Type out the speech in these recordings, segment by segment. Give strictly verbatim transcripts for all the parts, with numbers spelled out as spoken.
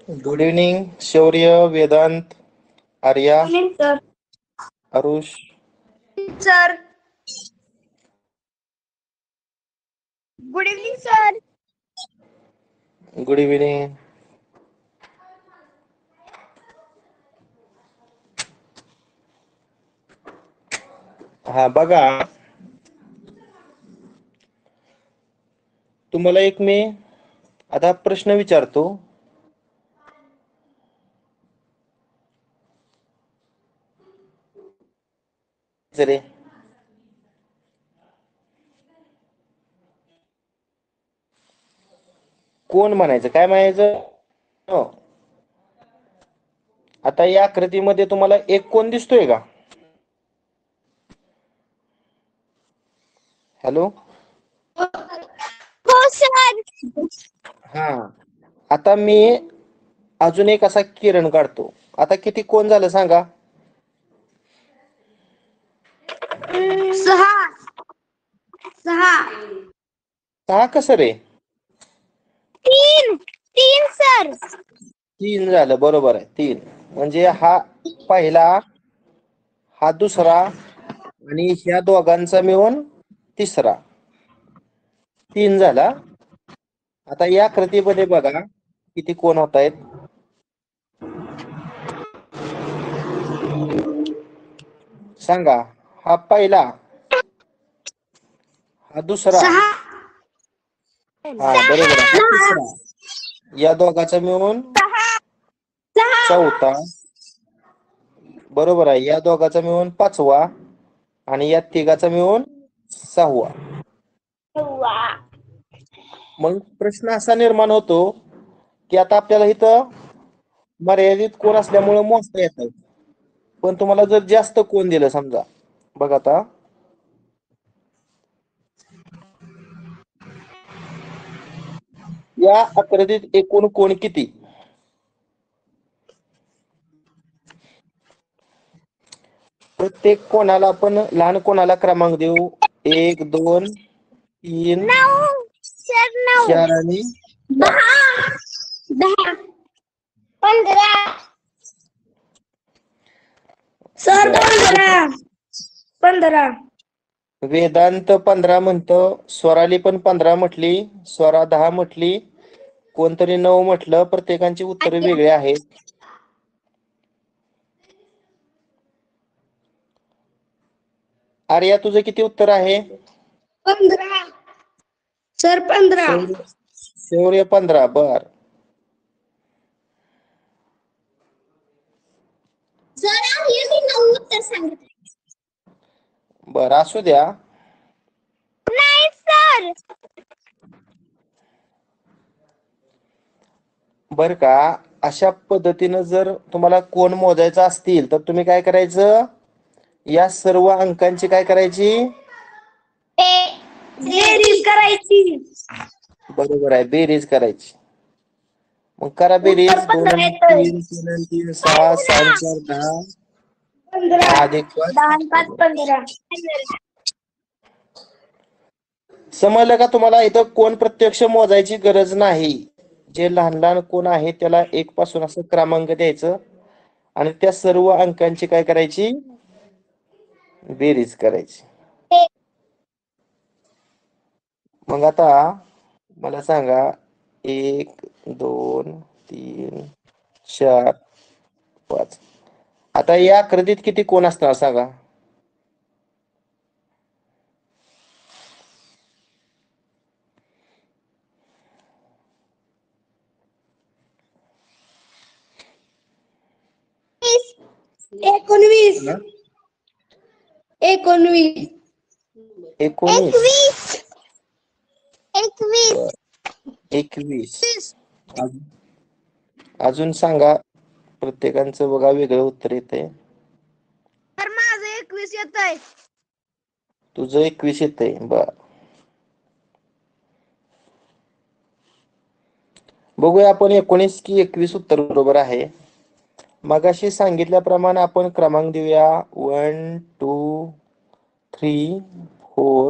Good evening Shaurya, Vedant, Arya, sir. Arush. Sir. Good evening sir. Good evening. हा बघा, तुम्हाला एक मी आता प्रश्न विचारतो. जरे कोण म्हणायचं, काय म्हणायचं? हो. आता या आकृतीमध्ये तुम्हाला एक कोण दिसतोय का? हॅलो. हो सर. हा. आता मी अजून एक असा किरण काढतो. आता किती कोण झालं सांगा? सहा. सहा. सहा कसं रे? तीन. तीन सर. तीन झालं, बरोबर आहे, तीन. म्हणजे हा पहिला, हा दुसरा आणि ह्या दोघांचा मिळून तिसरा. तीन झाला. आता या कृतीमध्ये बघा किती कोण होत आहेत. सांगा. हा पहिला, हा दुसरा, सहा. हा बरोबर आहे, हा तिसरा. या दोघांचा मिळून चौथा. बरोबर आहे. या दोघांचा मिळून पाचवा आणि या तिघाचा मिळून सहावा. मग प्रश्न असा निर्माण होतो की आता आपल्याला इथं मर्यादित कोण असल्यामुळे मोजता येत नाही. पण तुम्हाला जर जास्त कोण दिलं समजा, बघ आता या आकृतीत एकूण कोण किती? प्रत्येक कोणाला आपण लहान कोणाला क्रमांक देऊ. एक, दोन, तीन, चार आणि दहा. दहा. पंधरा. सर पंधरा. पंधरा. वेदांत पंधरा म्हणतो, स्वराली पण पंधरा म्हटली, स्वरा दहा म्हटली, कोणतरी नऊ म्हटलं. प्रत्येकांची उत्तरे वेगळी आहेत. आर्या, तुझं किती उत्तर आहे? पंधरा. सर पंधरा. शौर्य पंधरा. बर. सर मी नऊ उत्तर सांगितले. बर, असू द्या. नाही सर. बर का, अशा पद्धतीनं जर तुम्हाला कोण मोजायचा असतील तर तुम्ही काय करायचं, या सर्व अंकांची काय करायची? बेरीज करायची. बरोबर आहे, बेरीज करायची. मग करा बेरीज. उत्तर दोन पंधरा आणि येतंय. तीन, तीन आणि तीन सहा, सहा आणि चार दहा, पंधरा. दहा अधिक पाच. दहा आणि पाच पंधरा. समजलं का तुम्हाला? इथं कोण प्रत्यक्ष मोजायची गरज नाही. जे लहान लहान कोण आहे त्याला एक पासून असं क्रमांक द्यायचं आणि त्या सर्व अंकांची काय करायची? बेरीज करायची. मग आता मला सांगा, एक, दोन, तीन, चार, पाच. आता या आकृतीत किती कोण असणार सांगा? एकोणवीस. एकोणवीस. एकोणीस. एकवीस. एकवीस. अजून सांगा. प्रत्येकांचं बघा वेगळं उत्तर येतंय. तर माझं एकवीस येतंय. तुझं एकवीस येतंय. बर, बघूया आपण एकोणीस की एकवीस उत्तर बरोबर आहे. मगाशी सांगितल्याप्रमाणे आपण क्रमांक देऊया. वन, टू, थ्री, फोर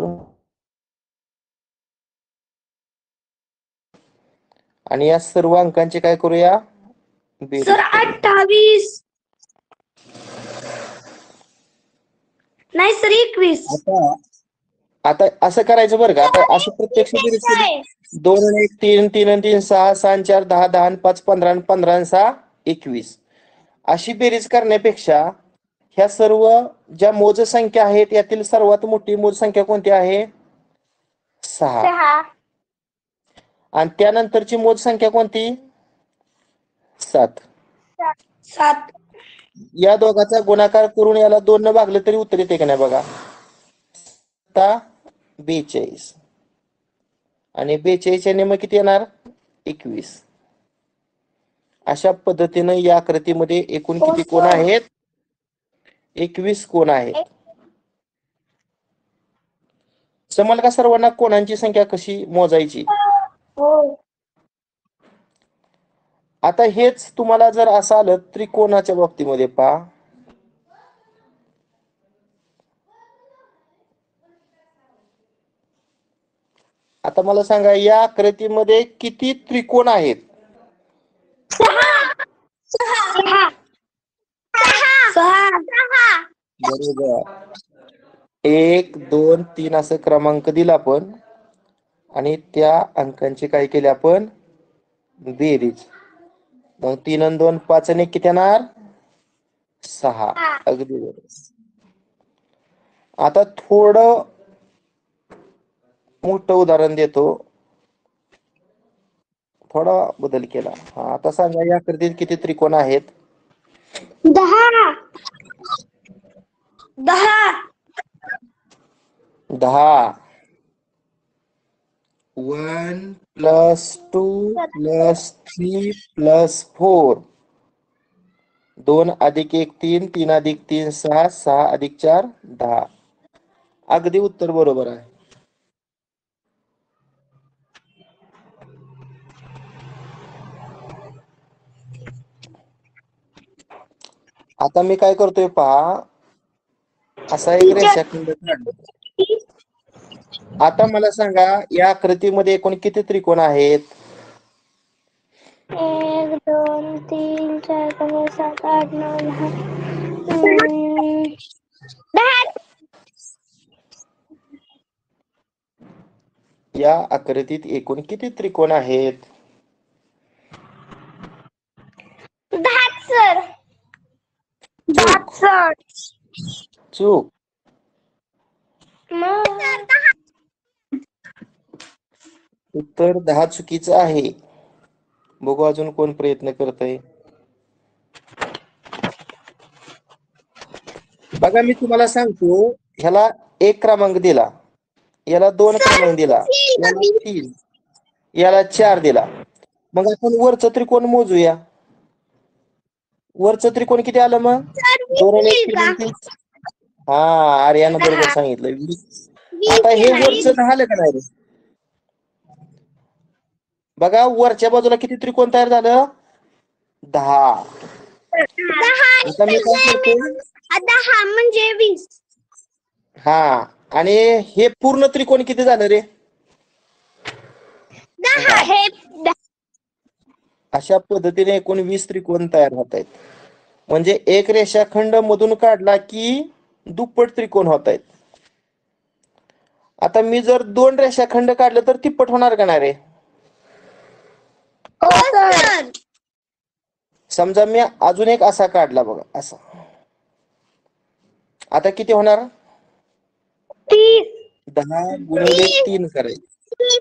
आणि या सर्व अंकांची काय करूया? बेरीज सर अठ्ठावीस नाही सर एकवीस. आता आता असं करायचं बरं का, आता असं प्रत्यक्ष बेरीज केली आहे. दोन आणि एक तीन, तीन आणि तीन सहा, सहा आणि चार दहा, दहा आणि पाच पंधरा आणि पंधरा आणि सहा एकवीस अशी बेरीज करण्यापेक्षा ह्या सर्व ज्या मोज संख्या आहेत यातील सर्वात मोठी मोज संख्या कोणती आहे? सहा. सहा आणि त्यानंतरची मोज संख्या कोणती? सात. सात या दोघाचा गुणाकार करून याला दोन न भागलं तरी उत्तर येते का नाही बघा. आता बेचाळीस आणि बेचाळीस ने मग किती येणार? एकवीस. अशा पद्धतीनं या आकृतीमध्ये एकूण किती कोण आहेत? एकवीस कोण आहेत. समजलं का सर्वांना कोणांची संख्या कशी मोजायची? हो. आता हेच तुम्हाला जर असं आलं त्रिकोणाच्या बाबतीमध्ये पहा. आता मला सांगा या आकृतीमध्ये किती त्रिकोण आहेत? सहा सहा बरोबर. एक दोन तीन असं क्रमांक दिला आपण आणि त्या अंकांची काय केली आपण? बेरीज. मग तीन आणि दोन पाच आणि किती येणार? सहा. अगदी बरोबर. आता थोडं मोठं उदाहरण देतो. थोडा बदल केला. हा आता सांगा या आकृतीत किती त्रिकोण आहेत? दहा दहा दहा. One plus two plus three plus four. दोन अधिक एक तीन, तीन अधिक तीन सहा, सहा अधिक चार दहा. अगदी उत्तर बरोबर आहे. आता मी काय करतोय पहा, असा एक रेषाखंड काढला. आता मला सांगा या आकृतीमध्ये एकूण किती त्रिकोण आहेत? एक दोन तीन चार पाच सात आठ नऊ दहा. हम्म, दहा या आकृतीत एकूण किती त्रिकोण आहेत? दहा सर. दहा सर. चूक. उत्तर दहा चुकीचं आहे. बघू अजून कोण प्रयत्न करतय. बघा मी तुम्हाला सांगतो, ह्याला एक क्रमांक दिला, याला दोन क्रमांक दिला, याला तीन, याला चार दिला. मग आपण वरचं त्रिकोण मोजूया. वरचं त्रिकोण किती आलं मग? दोन आणि एक तीन तीन. हा आर्यानं बरोबर सांगितलं. वीस. आता हे वरचं दहा आलं का नाही? बघा वरच्या बाजूला किती त्रिकोण तयार झालं? दहा. आता मी काय करतो? दहा म्हणजे वीस. हा आणि हे पूर्ण त्रिकोण किती झालं रे? दहा. हे अशा पद्धतीने एकूण वीस त्रिकोण तयार होत आहेत. म्हणजे एक रेषाखंड मधून काढला की दुप्पट त्रिकोण होत आहेत. आता मी जर दोन रेषाखंड काढलं तर तिप्पट होणार का नाही रे? समजा मी अजून एक असा काढला बघा, असा. आता किती होणार? तीस. दहा गुणिले तीन करायचे,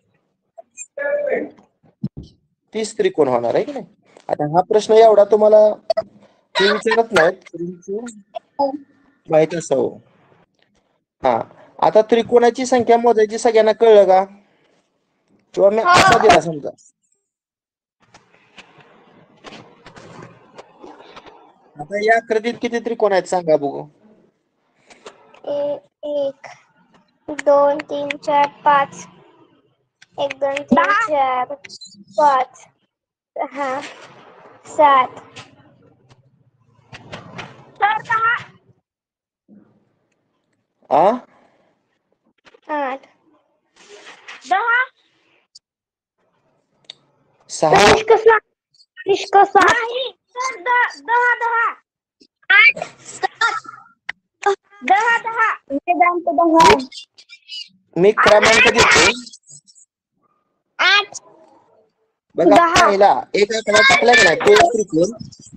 तीस त्रिकोण होणार आहे की नाही? आता हा प्रश्न एवढा तुम्हाला मी विचारत नाहीत, माहित असावं. हा आता त्रिकोणाची संख्या मोजायची सगळ्यांना कळलं का? किंवा मी असा दिला समजा, आता या आकृतीत किती त्रिकोण आहेत सांगा बघू. एक दोन तीन चार पाच. एक दोन तीन चार पाच सहा सात आ आठ दहा. सहा. निष्कसा निष्कसा दहा दहा आठ दहा दहा वेदांत दहा मी क्रमांक देतो आठ बघा. दहा. पहिला एक आकडा टाकला की नाही तो एक त्रिकोण,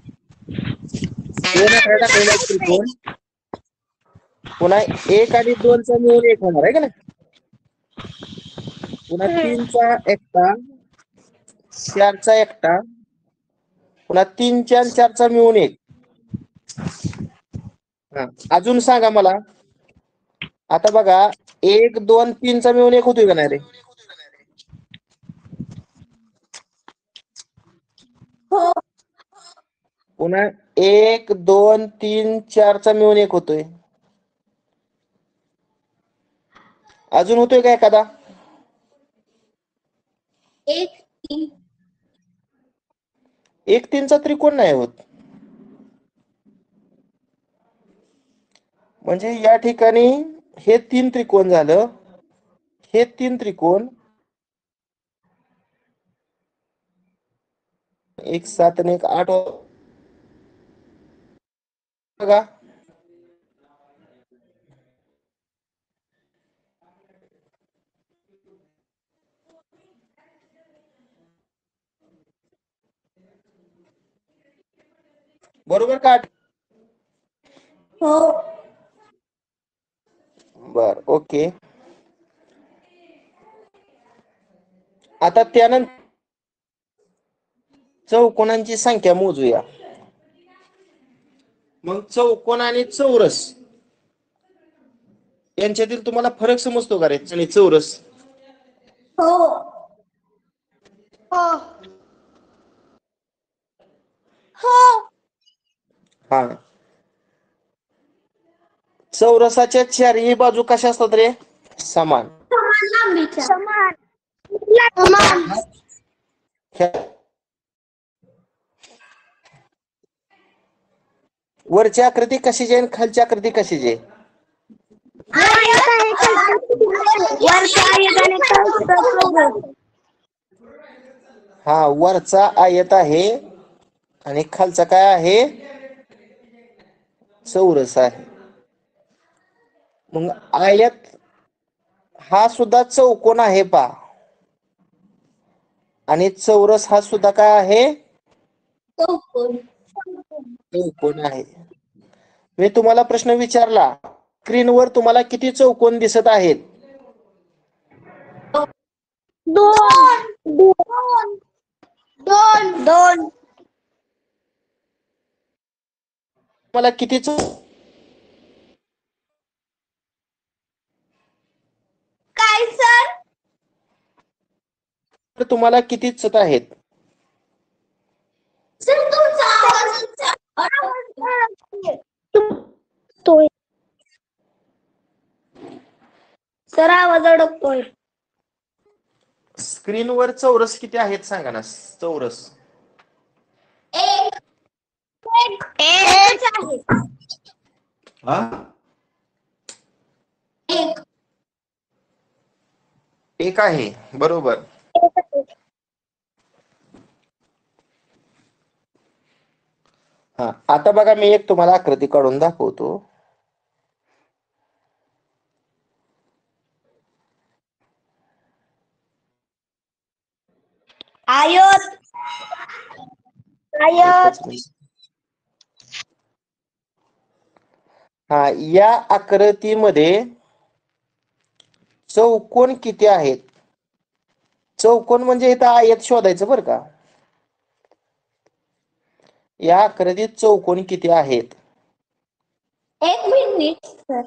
दोन आकडा टाकलेला एक त्रिकोण, पुन्हा एक आणि दोनचा मिळून एक होणार आहे का नाही, पुन्हा तीनचा एकटा, चारचा एकटा, पुन्हा तीनच्या आणि चारचा मिळून एक. हा अजून सांगा मला. आता बघा एक दोन तीनचा मिळून एक होतोय का नाही रे? हो. पुन्हा एक दोन तीन चारचा मिळून एक होतोय. अजून होतोय का एखादा? एक तीन एक तीनचा त्रिकोण नाही होत. म्हणजे या ठिकाणी हे तीन त्रिकोण झालं, हे तीन त्रिकोण, एक सात आणि एक आठ बघा. बरोबर का? हो. बर ओके. आता त्यानंतर चौकोनांची संख्या मोजूया. मग चौकोन आणि चौरस यांच्यातील तुम्हाला फरक समजतो का रे? आणि चौरस हो हो हो. हा चौरसाच्या चारही बाजू कशा असतात रे? समान. समान समान. वरची आकृती कशीची आहे आणि खालची आकृती कशीची आहे? हा वरचा आयत आहे आणि खालचा काय आहे? चौरस आहे. मग आयत हा सुद्धा चौकोन आहे पा, आणि चौरस हा सुद्धा काय आहे? चौकोन. चौकोन आहे. मी तुम्हाला प्रश्न विचारला, स्क्रीनवर तुम्हाला किती चौकोन दिसत आहेत? दोन दोन दोन दोन. मला किती चौ काय सर? तुम्हाला किती दिसत आहेत? सर तुमचा आवाज अडकतोय. सर आवाज अडकतोय. स्क्रीनवर चौरस किती आहेत सांगा ना? चौरस एक एक एकच आहे. हा एक एक आहे. बरोबर. हा आता बघा मी एक तुम्हाला आकृती काढून दाखवतो. आयत आयत. हा या आकृतीमध्ये चौकोन किती आहेत? चौकोन म्हणजे इथं आयत शोधायचं बरं का. या आकृतीत चौकोन किती आहेत? एक मिनिट सर.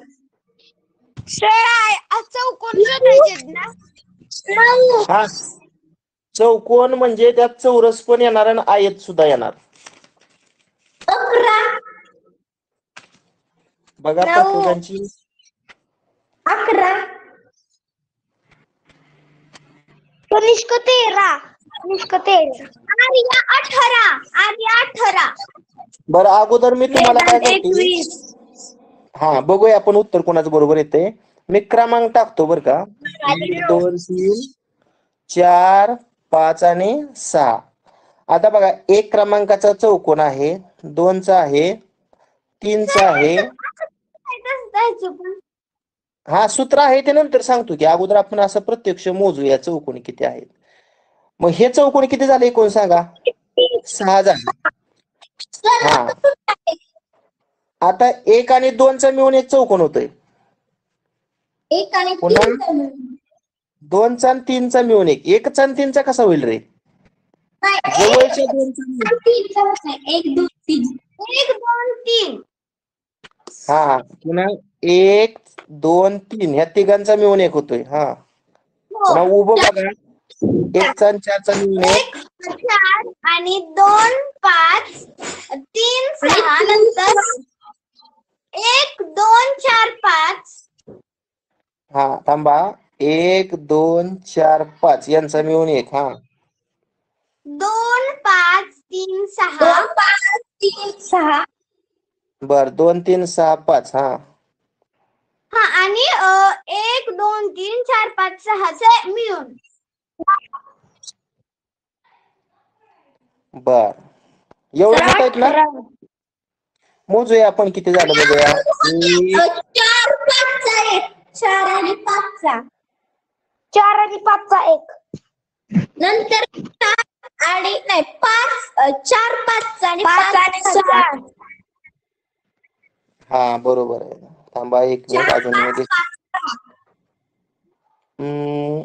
सर चौकोन शोधायचे ना? हा चौकोन म्हणजे त्यात चौरस पण येणार आणि आयत सुद्धा येणार. अकरा. बघा प्रत्येकांची अकरा. कनिष्क तेरा. कनिष्क तेरा. आर्या अठरा. आर्या अठरा. बरं अगोदर मी तुम्हाला काय करते, हा बघूया आपण उत्तर कोणाचं बरोबर येते. मी क्रमांक टाकतो बरं का. एक दोन तीन चार पाच आणि सहा. आता बघा एक क्रमांकाचा चौकोन आहे, दोनचा आहे, तीनचा आहे. हा सूत्र आहे ते नंतर सांगतो की अगोदर आपण असं प्रत्यक्ष मोजूया चौकोन किती आहेत. मग हे चौकोन किती झाले कोण सांगा? सहा झाले. हा आता एक आणि दोनचा मिळून एक चौकोन होतोय. एक आणि पुन्हा तीनचा मिळून. दोनचा आणि तीनचा मिळून एक. एकचा आणि तीनचा कसा होईल रे? जवळच्या दोनचा मिळून. तीनचा होत नाही. एक दोन तीन. एक दोन तीन. हा पुन्हा एक दोन तीन ह्या तिघांचा मिळून एक होतोय. हा पुन्हा उभं बघा एकचा आणि चारचा मिळून एक. चार आणि दोन पाच तीन सहा नंतर एक दोन चार पाच. हा थांबा एक दोन चार पाच यांचा मिळून एक. हा दोन पाच तीन सहा. पाच तीन सहा. बर दोन तीन सहा पाच. हा हा आणि एक दोन तीन चार पाच सहाचे मिळून. बर एवढं होत आहेत ना? मोजूया आपण किती झालं बघूया. चार पाचचा एक. चार आणि पाचचा. चार आणि पाचचा एक. नंतर चार आणि नाही पाच चार पाचचा आणि पाच आणि सहा. हा बरोबर आहे. थांबा एक मिनिट अजून मध्ये. हम्म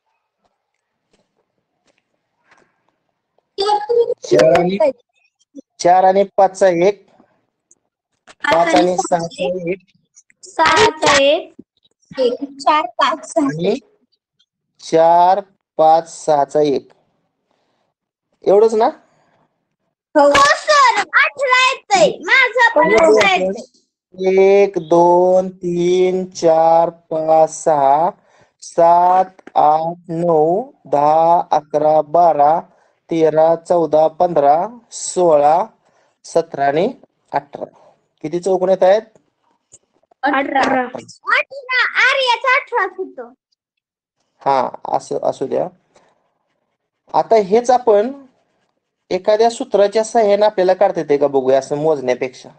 चार आणि चार आणि पाचचा एक. पाच आणि सहाचा एक. सहाचा एक. चार पाच आणि चार पाच सहाचा एक. एवढंच ना? हो सर अठरा येतंय. माझं पण अठरा येतंय. एक दोन तीन चार पाच सहा सात आठ नऊ दहा अकरा बारा तेरा चौदा पंधरा सोळा सतरा आणि अठरा. किती चौकोन येत आहेत? अठरा. अठरा आर्याचा अठराच होतो. हा असं असू द्या. आता हेच आपण एखाद्या सूत्राच्या सहाय्याने आपल्याला काढता येते का बघूया असं मोजण्यापेक्षा.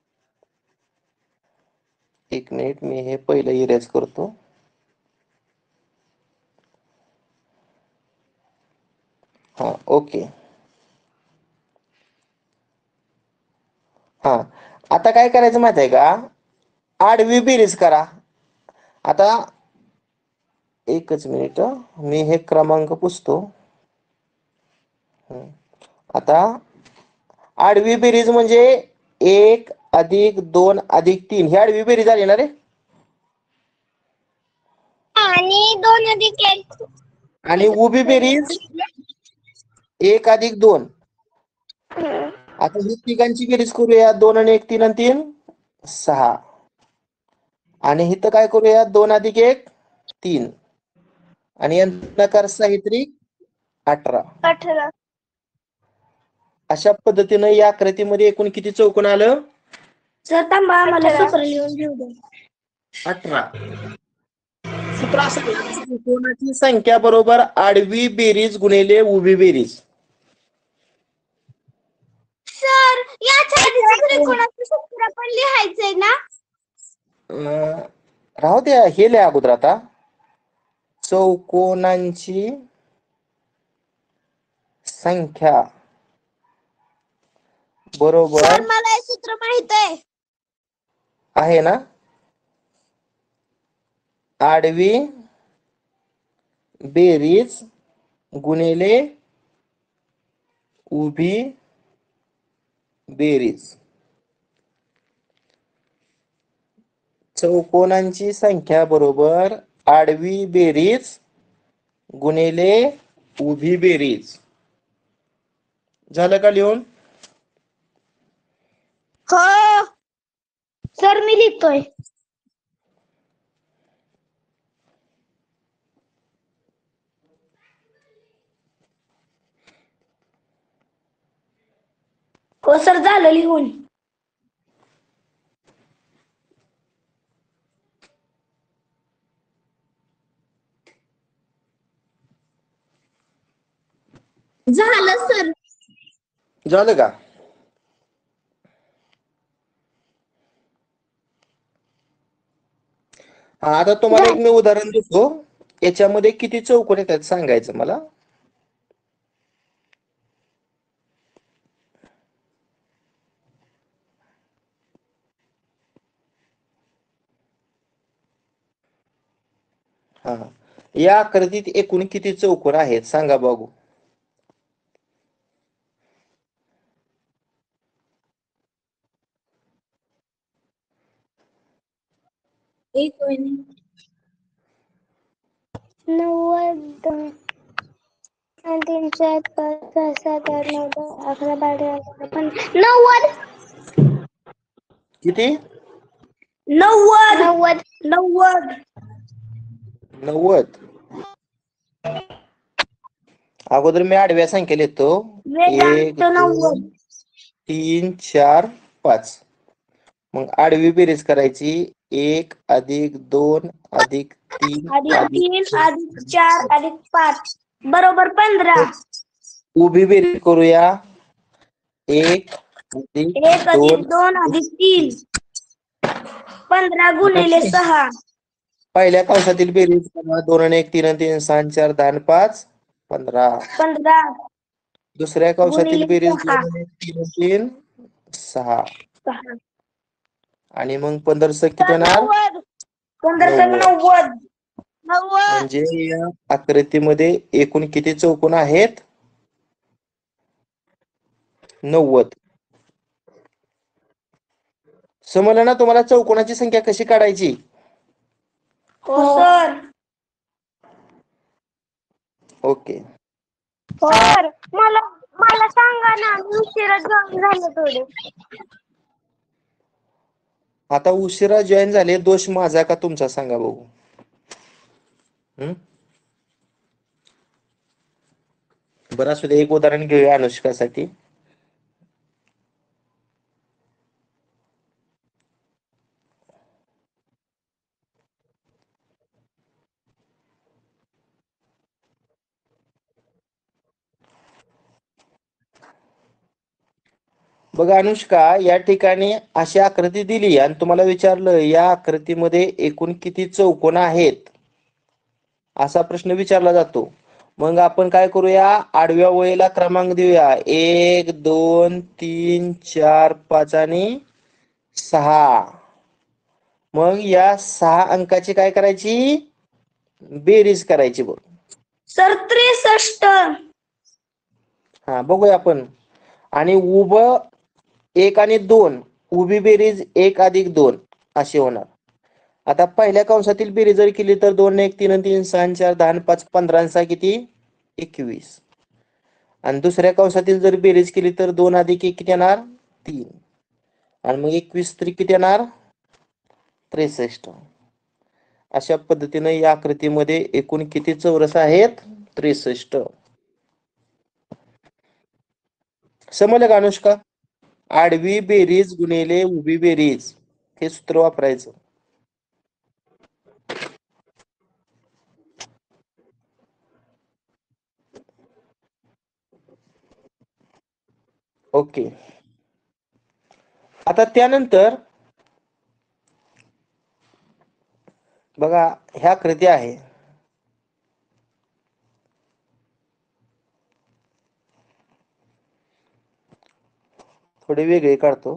एक मिनिट मी हे पहिलं इरेज करतो. हा ओके. हा आता काय करायचं माहित आहे का? आडवी बेरीज करा. आता एकच मिनिट मी हे क्रमांक पुसतो. आता आडवी बेरीज म्हणजे एक अधिक दोन अधिक तीन ही आडवी बेरीज आली ना रे? आणि दोन अधिक एक. आणि उभी बेरीज एक अधिक दोन. आता ही तिघांची बेरीज करूया. दोन आणि एक तीन आणि तीन सहा. आणि इथं काय करूया दोन अधिक एक तीन आणि नकार साहित्रिक अठरा. अठरा. अशा पद्धतीनं या आकृतीमध्ये एकूण किती चौकोन आलं? सर थांबा मला सूत्र लिहून घेऊ दे. अठरा. सूत्र असं चौकोनाची संख्या बरोबर आडवी बेरीज गुणिले उभी बेरीज. सर याच्या आधीचं त्रिकोणाचं सूत्र पण लिहायचंय ना? राहू द्या हे लिहा अगोदर आता. चौकोनांची संख्या बरोबर. सर मला हे सूत्र माहित आहे. आहे ना? आडवी बेरीज गुणिले उभी बेरीज. चौकोनांची संख्या बरोबर आडवी बेरीज गुणिले उभी बेरीज. झालं का लिहून? हो सर मी लिहितोय. हो सर झालं लिहून. झालं सर. झालं का? हा, आता तुम्हाला एक मी उदाहरण देतो. याच्यामध्ये किती चौकोन येतात सांगायचं मला. हा, या आकृतीत एकूण किती चौकोन आहेत सांगा बघू. एक नव्वद तीन चार पाच सहा सात आठ नऊ दहा अकरा बारा नव्वद किती? नव्वद नव्वद नव्वद नव्वद. अगोदर मी आडव्या संख्या लिहितो. एक दोन नव्वद तीन चार पाच. मग आडवी बेरीज करायची. एक अधिक दोन अधिक तीन अधिक तीन अधिक चार अधिक पाच बरोबर पंधरा. उभी बेरीज करूया. एक अधिक एक अधिक दोन दोन अधिक तीन पंधरा गुणिले सहा. पहिल्या कंसातील बेरीज करा. दोन आणि एक तीन आणि तीन सहा चार दहा आणि पाच पंधरा. पंधरा दुसऱ्या कंसातील गुणिले बेरीज सहा. दोन आणि एक तीन आणि तीन सहा. सहा आणि मग पंधरा सक किती होणार? पंधरा सक नव्वद. नव्वद म्हणजे या आकृतीमध्ये एकूण किती चौकोन आहेत? नव्वद. समजलं ना तुम्हाला चौकोनाची संख्या कशी काढायची? हो सर. ओके. सर मला मला सांगा ना, मी उशिरा जॉईन झाले थोडे. आता उशिरा जॉईन झाले, दोष माझा का तुमचा सांगा बघू. हम्म बरं असू दे, एक उदाहरण घेऊया अनुष्कासाठी. बघा अनुष्का, या ठिकाणी अशी आकृती दिली आणि तुम्हाला विचारलं या आकृतीमध्ये एकूण किती चौकोन आहेत असा प्रश्न विचारला जातो. मग आपण काय करूया, आडव्या ओळीला क्रमांक देऊया. एक दोन तीन चार पाच आणि सहा. मग या सहा अंकाची काय करायची? बेरीज करायची. बघ सर त्रेसष्ट. हा, बघूया आपण. आणि उभं एक आणि दोन, उभी बेरीज एक अधिक दोन अशी होणार. आता पहिल्या कंसातील बेरीज जर केली तर दोन एक तीन तीन सहा चार दहा पाच पंधरा सहा किती? एकवीस. आणि दुसऱ्या कंसातील जर बेरीज केली तर दोन अधिक एक किती येणार? तीन. आणि मग एकवीस तरी किती येणार? त्रेसष्ट. अशा पद्धतीने या आकृतीमध्ये एकूण किती चौरस आहेत? त्रेसष्ट. समजलं का अनुष्का? आडवी बेरीज गुणिले उभी बेरीज हे सूत्र वापरायचं. ओके. आता त्यानंतर बघा, ह्या कृती आहे. थोडे वेगळे काढतो.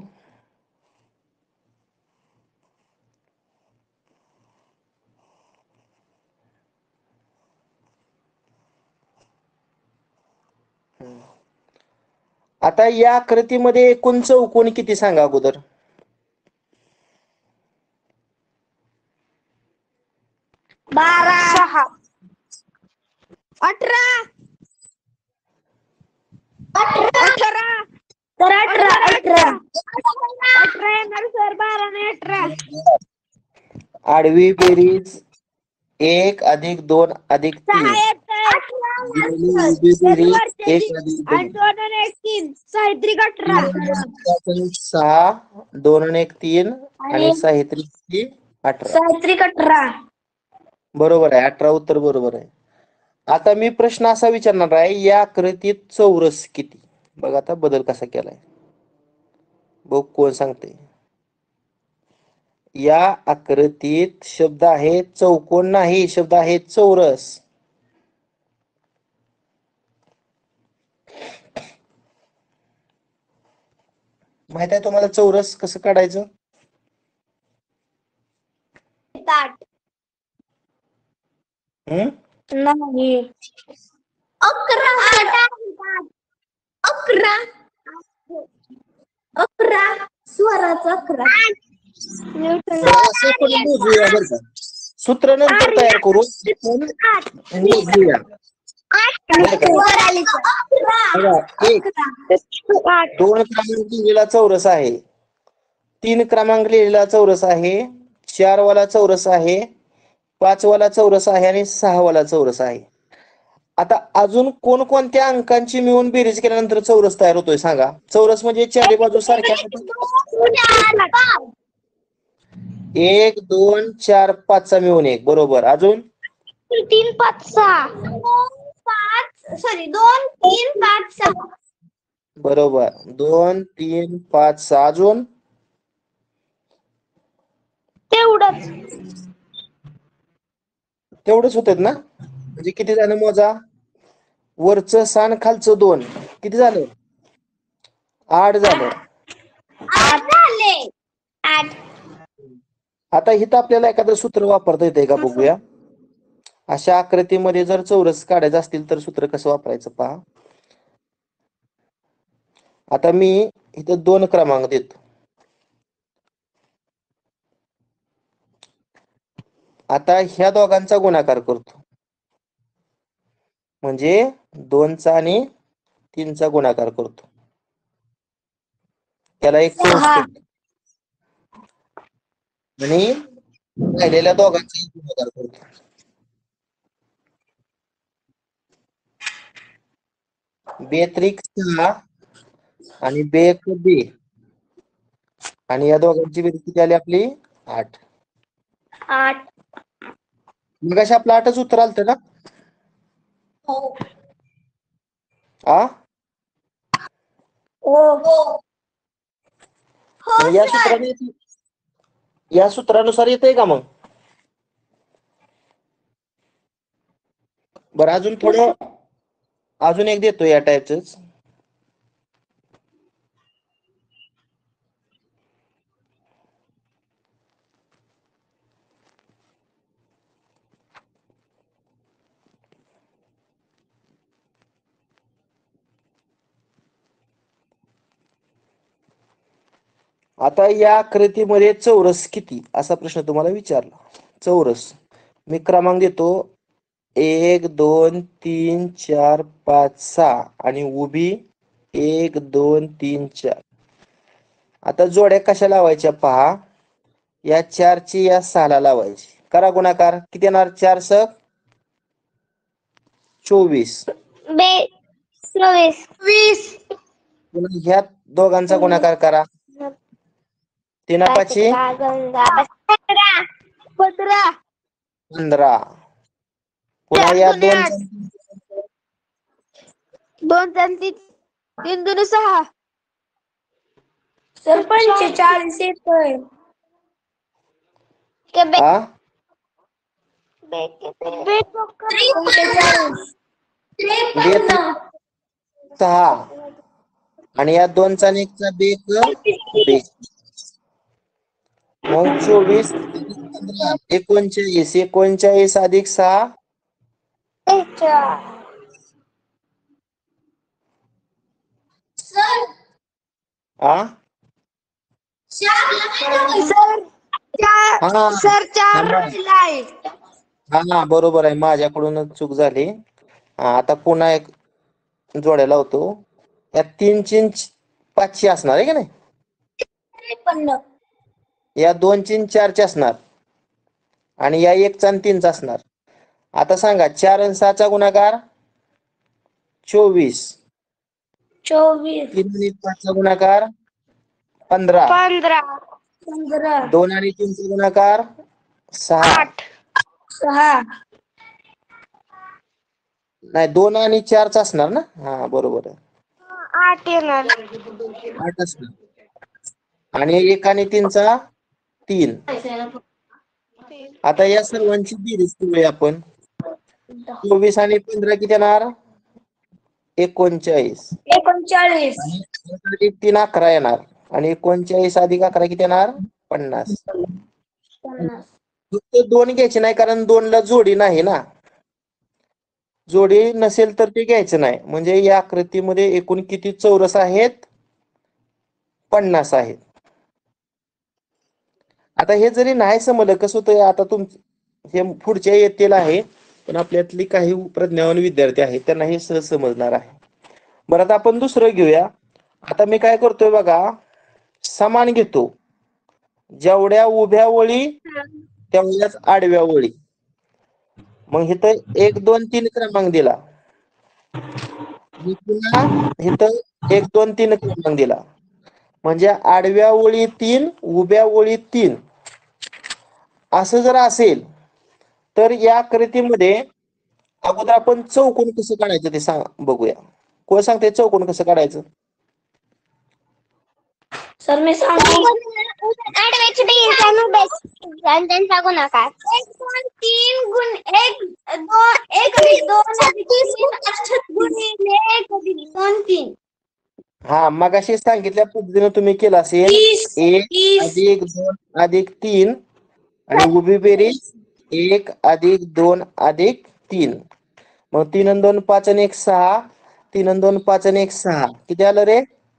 आता या आकृतीमध्ये एकूण चौकोन किती सांगा अगोदर? बारा. सहा. अठरा. अठरा. तर अठरा अठरा अठरा येणार सर. बारा आणि अठरा. आडवी बेरीज एक अधिक दोन अधिक तीन. साहित्रिक अठरा. सहा, दोन आणि एक तीन आणि साहित्रिक अठरा. साहित्रिक अठरा. बरोबर आहे, अठरा उत्तर बरोबर आहे. आता मी प्रश्न असा विचारणार आहे, या आकृतीत चौरस किती? बघ आता बदल कसा केलाय, बघ कोण सांगते. या आकृतीत शब्द आहे चौकोन नाही, शब्द आहे चौरस. माहित आहे तुम्हाला चौरस कसं काढायचं? ताट हम्म नाही. अकरा अकरा अकरा स्वराचा अकरा. असं आपण मोजूया बरं का. सूत्र नंतर तयार करू, आपण मोजूया. बघा, एक दोन क्रमांक लिहिलेला चौरस आहे, तीन क्रमांक लिहिलेला चौरस आहे, चार वाला चौरस आहे, पाच वाला चौरस आहे आणि सहा वाला चौरस आहे. आता अजून कोणकोणत्या अंकांची मिळून बेरीज केल्यानंतर चौरस तयार होतोय सांगा? चौरस म्हणजे चारी बाजू सारख्या. एक दोन चार पाचचा मिळून एक, बरोबर. अजून तीन पाच सहा. दोन पाच सॉरी दोन तीन पाच सहा. बरोबर, दोन तीन पाच सहा. अजून तेवढंच तेवढंच होतात ना? म्हणजे किती झालं मोजा, वरचं सान खालचं दोन, किती झालं? आठ झालं. आठ झाले. आठ. आता इथं आपल्याला एखादं सूत्र वापरता येतंय का बघूया. अशा आकृतीमध्ये जर चौरस काढायचं असतील तर सूत्र कसं वापरायचं पहा. आता मी इथं दोन क्रमांक देतो. आता ह्या दोघांचा गुणाकार करतो, म्हणजे दोनचा आणि तीनचा गुणाकार करतो, त्याला एक कंस देतो. आणि राहिलेल्या दोघांचा गुणाकार करतो. बेत्रिक सहा आणि बेक बे, आणि या दोघांची बेरीज किती आली आपली? आठ. आठ. मग अशा आपलं आठच उत्तर आलतं ना? हो. आ हो. या सूत्राने या सूत्रानुसार येतंय का मग? बरं, अजून थोडं अजून एक देतो या टाईपच. आता या आकृतीमध्ये चौरस किती असा प्रश्न तुम्हाला विचारला. चौरस मी क्रमांक देतो, एक दोन तीन चार पाच सहा आणि उभी एक दोन तीन चार. आता जोड्या कशा लावायच्या पहा. या चारची या सहाला लावायची. करा गुणाकार, किती येणार? चार स चोवीस. बे चोवीस. वीस. पुन्हा ह्या दोघांचा गुणाकार करा. तीन पाची पंधरा. पंधरा. पंधरा. पुन्हा या दोन दोन तीन तीन दोन सहा. तर पंचेचाळीस येतोय. आ सहा आणि या दोनचा आणि एकचा बेक बे. मग चोवीस एकोणचाळीस. एकोणचाळीस अधिक सहा आ हा बरोबर आहे, माझ्याकडूनच चूक झाली. आता पुन्हा एक जोड्या लावतो. या तीन चिन पाचशे असणार आहे की नाही? या दोन चिन चारचे असणार आणि या एकचा आणि तीनचा असणार. आता सांगा, चार आणि सहाचा गुणाकार चोवीस. चोवीस. तीन आणि पाचचा गुणाकार पंधरा. पंधरा. पंधरा. दोन आणि तीनचा गुणाकार सहा. सहा. नाही, दोन आणि चारचा असणार ना? हा बरोबर आहे. आठ येणार. आठ असणार आणि एक आणि तीनचा तीन. आता या सर्वांची बेरीज करूया आपण. चोवीस आणि पंधरा किती येणार? एकोणचाळीस. एकोणचाळीस. आणि तीन अकरा येणार आणि एकोणचाळीस अधिक अकरा किती येणार? पन्नास. फक्त दोन घ्यायचे नाही कारण दोनला जोडी नाही ना. जोडी नसेल तर ते घ्यायचं नाही. म्हणजे या आकृतीमध्ये एकूण किती चौरस आहेत? पन्नास आहेत. आता हे जरी नाही समजलं कसं होतं, आता तुम हे पुढच्या येतील आहे पण आपल्यातली काही प्रज्ञावान विद्यार्थी आहेत त्यांना हे सहज समजणार आहे. बरं आता आपण दुसरं घेऊया. आता मी काय करतोय बघा, समान घेतो. जेवढ्या उभ्या ओळी तेवढ्याच आडव्या ओळी. मग इथं एक दोन तीन क्रमांक दिला. पुन्हा इथं एक दोन तीन क्रमांक दिला. म्हणजे आडव्या ओळी तीन, उभ्या ओळी तीन असं जर असेल तर या आकृतीमध्ये अगोदर आपण चौकोन कसं काढायचं ते सांग बघूया. कोण सांगते चौकोन कसं काढायचं? सर मी सांगू. आडव्याची बेरीज आणि उभ्याची आणि त्यांचा गुणाकार. एक दोन तीन गुण एक दोन एक अधिक दोन अधिक तीन अष्ट गुणिले एक अधिक दोन तीन. हा मगाशी सांगितल्या पद्धतीने तुम्ही केलं असेल. एक अधिक दोन अधिक तीन आणि उभी बेरीज एक अधिक दोन अधिक तीन. मग तीन आणि दोन पाच आणि एक सहा. तीन आणि दोन पाच आणि एक सहा. किती आलं रे?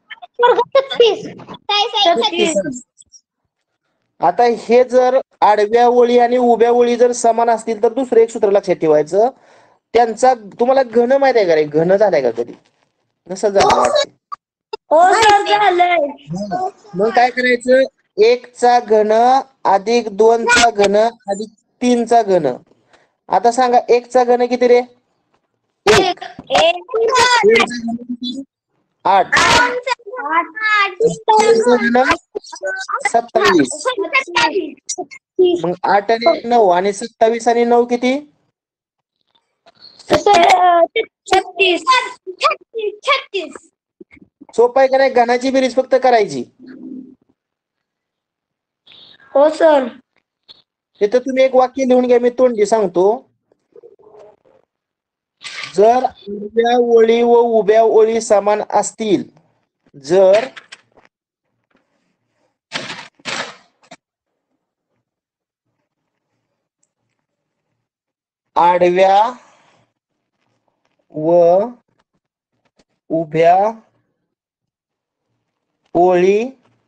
आता हे जर आडव्या ओळी आणि उभ्या ओळी जर समान असतील तर दुसरं एक सूत्र लक्षात ठेवायचं. त्यांचा तुम्हाला घन माहिती आहे का रे? घन झालाय का कधी? नसेल झालं वाटते. हो सर झालंय. मग काय करायचं? एक चा घन अधिक दोन चा घन अधिक तीन चा घन. आता सांगा एक चा घन किती रे? एक. दोन चा घन किती? आठ. सत्तावीस. मग आठ आणि नऊ आणि सत्तावीस आणि नऊ किती? छत्तीस. छत्तीस. सोपं आहे का नाही? घनाची बेरीज फक्त करायची. हो सर. तिथं तुम्ही एक वाक्य लिहून घ्या, मी तोंडी सांगतो. जर आडव्या ओळी व उभ्या ओळी समान असतील, जर आडव्या व उभ्या ओळी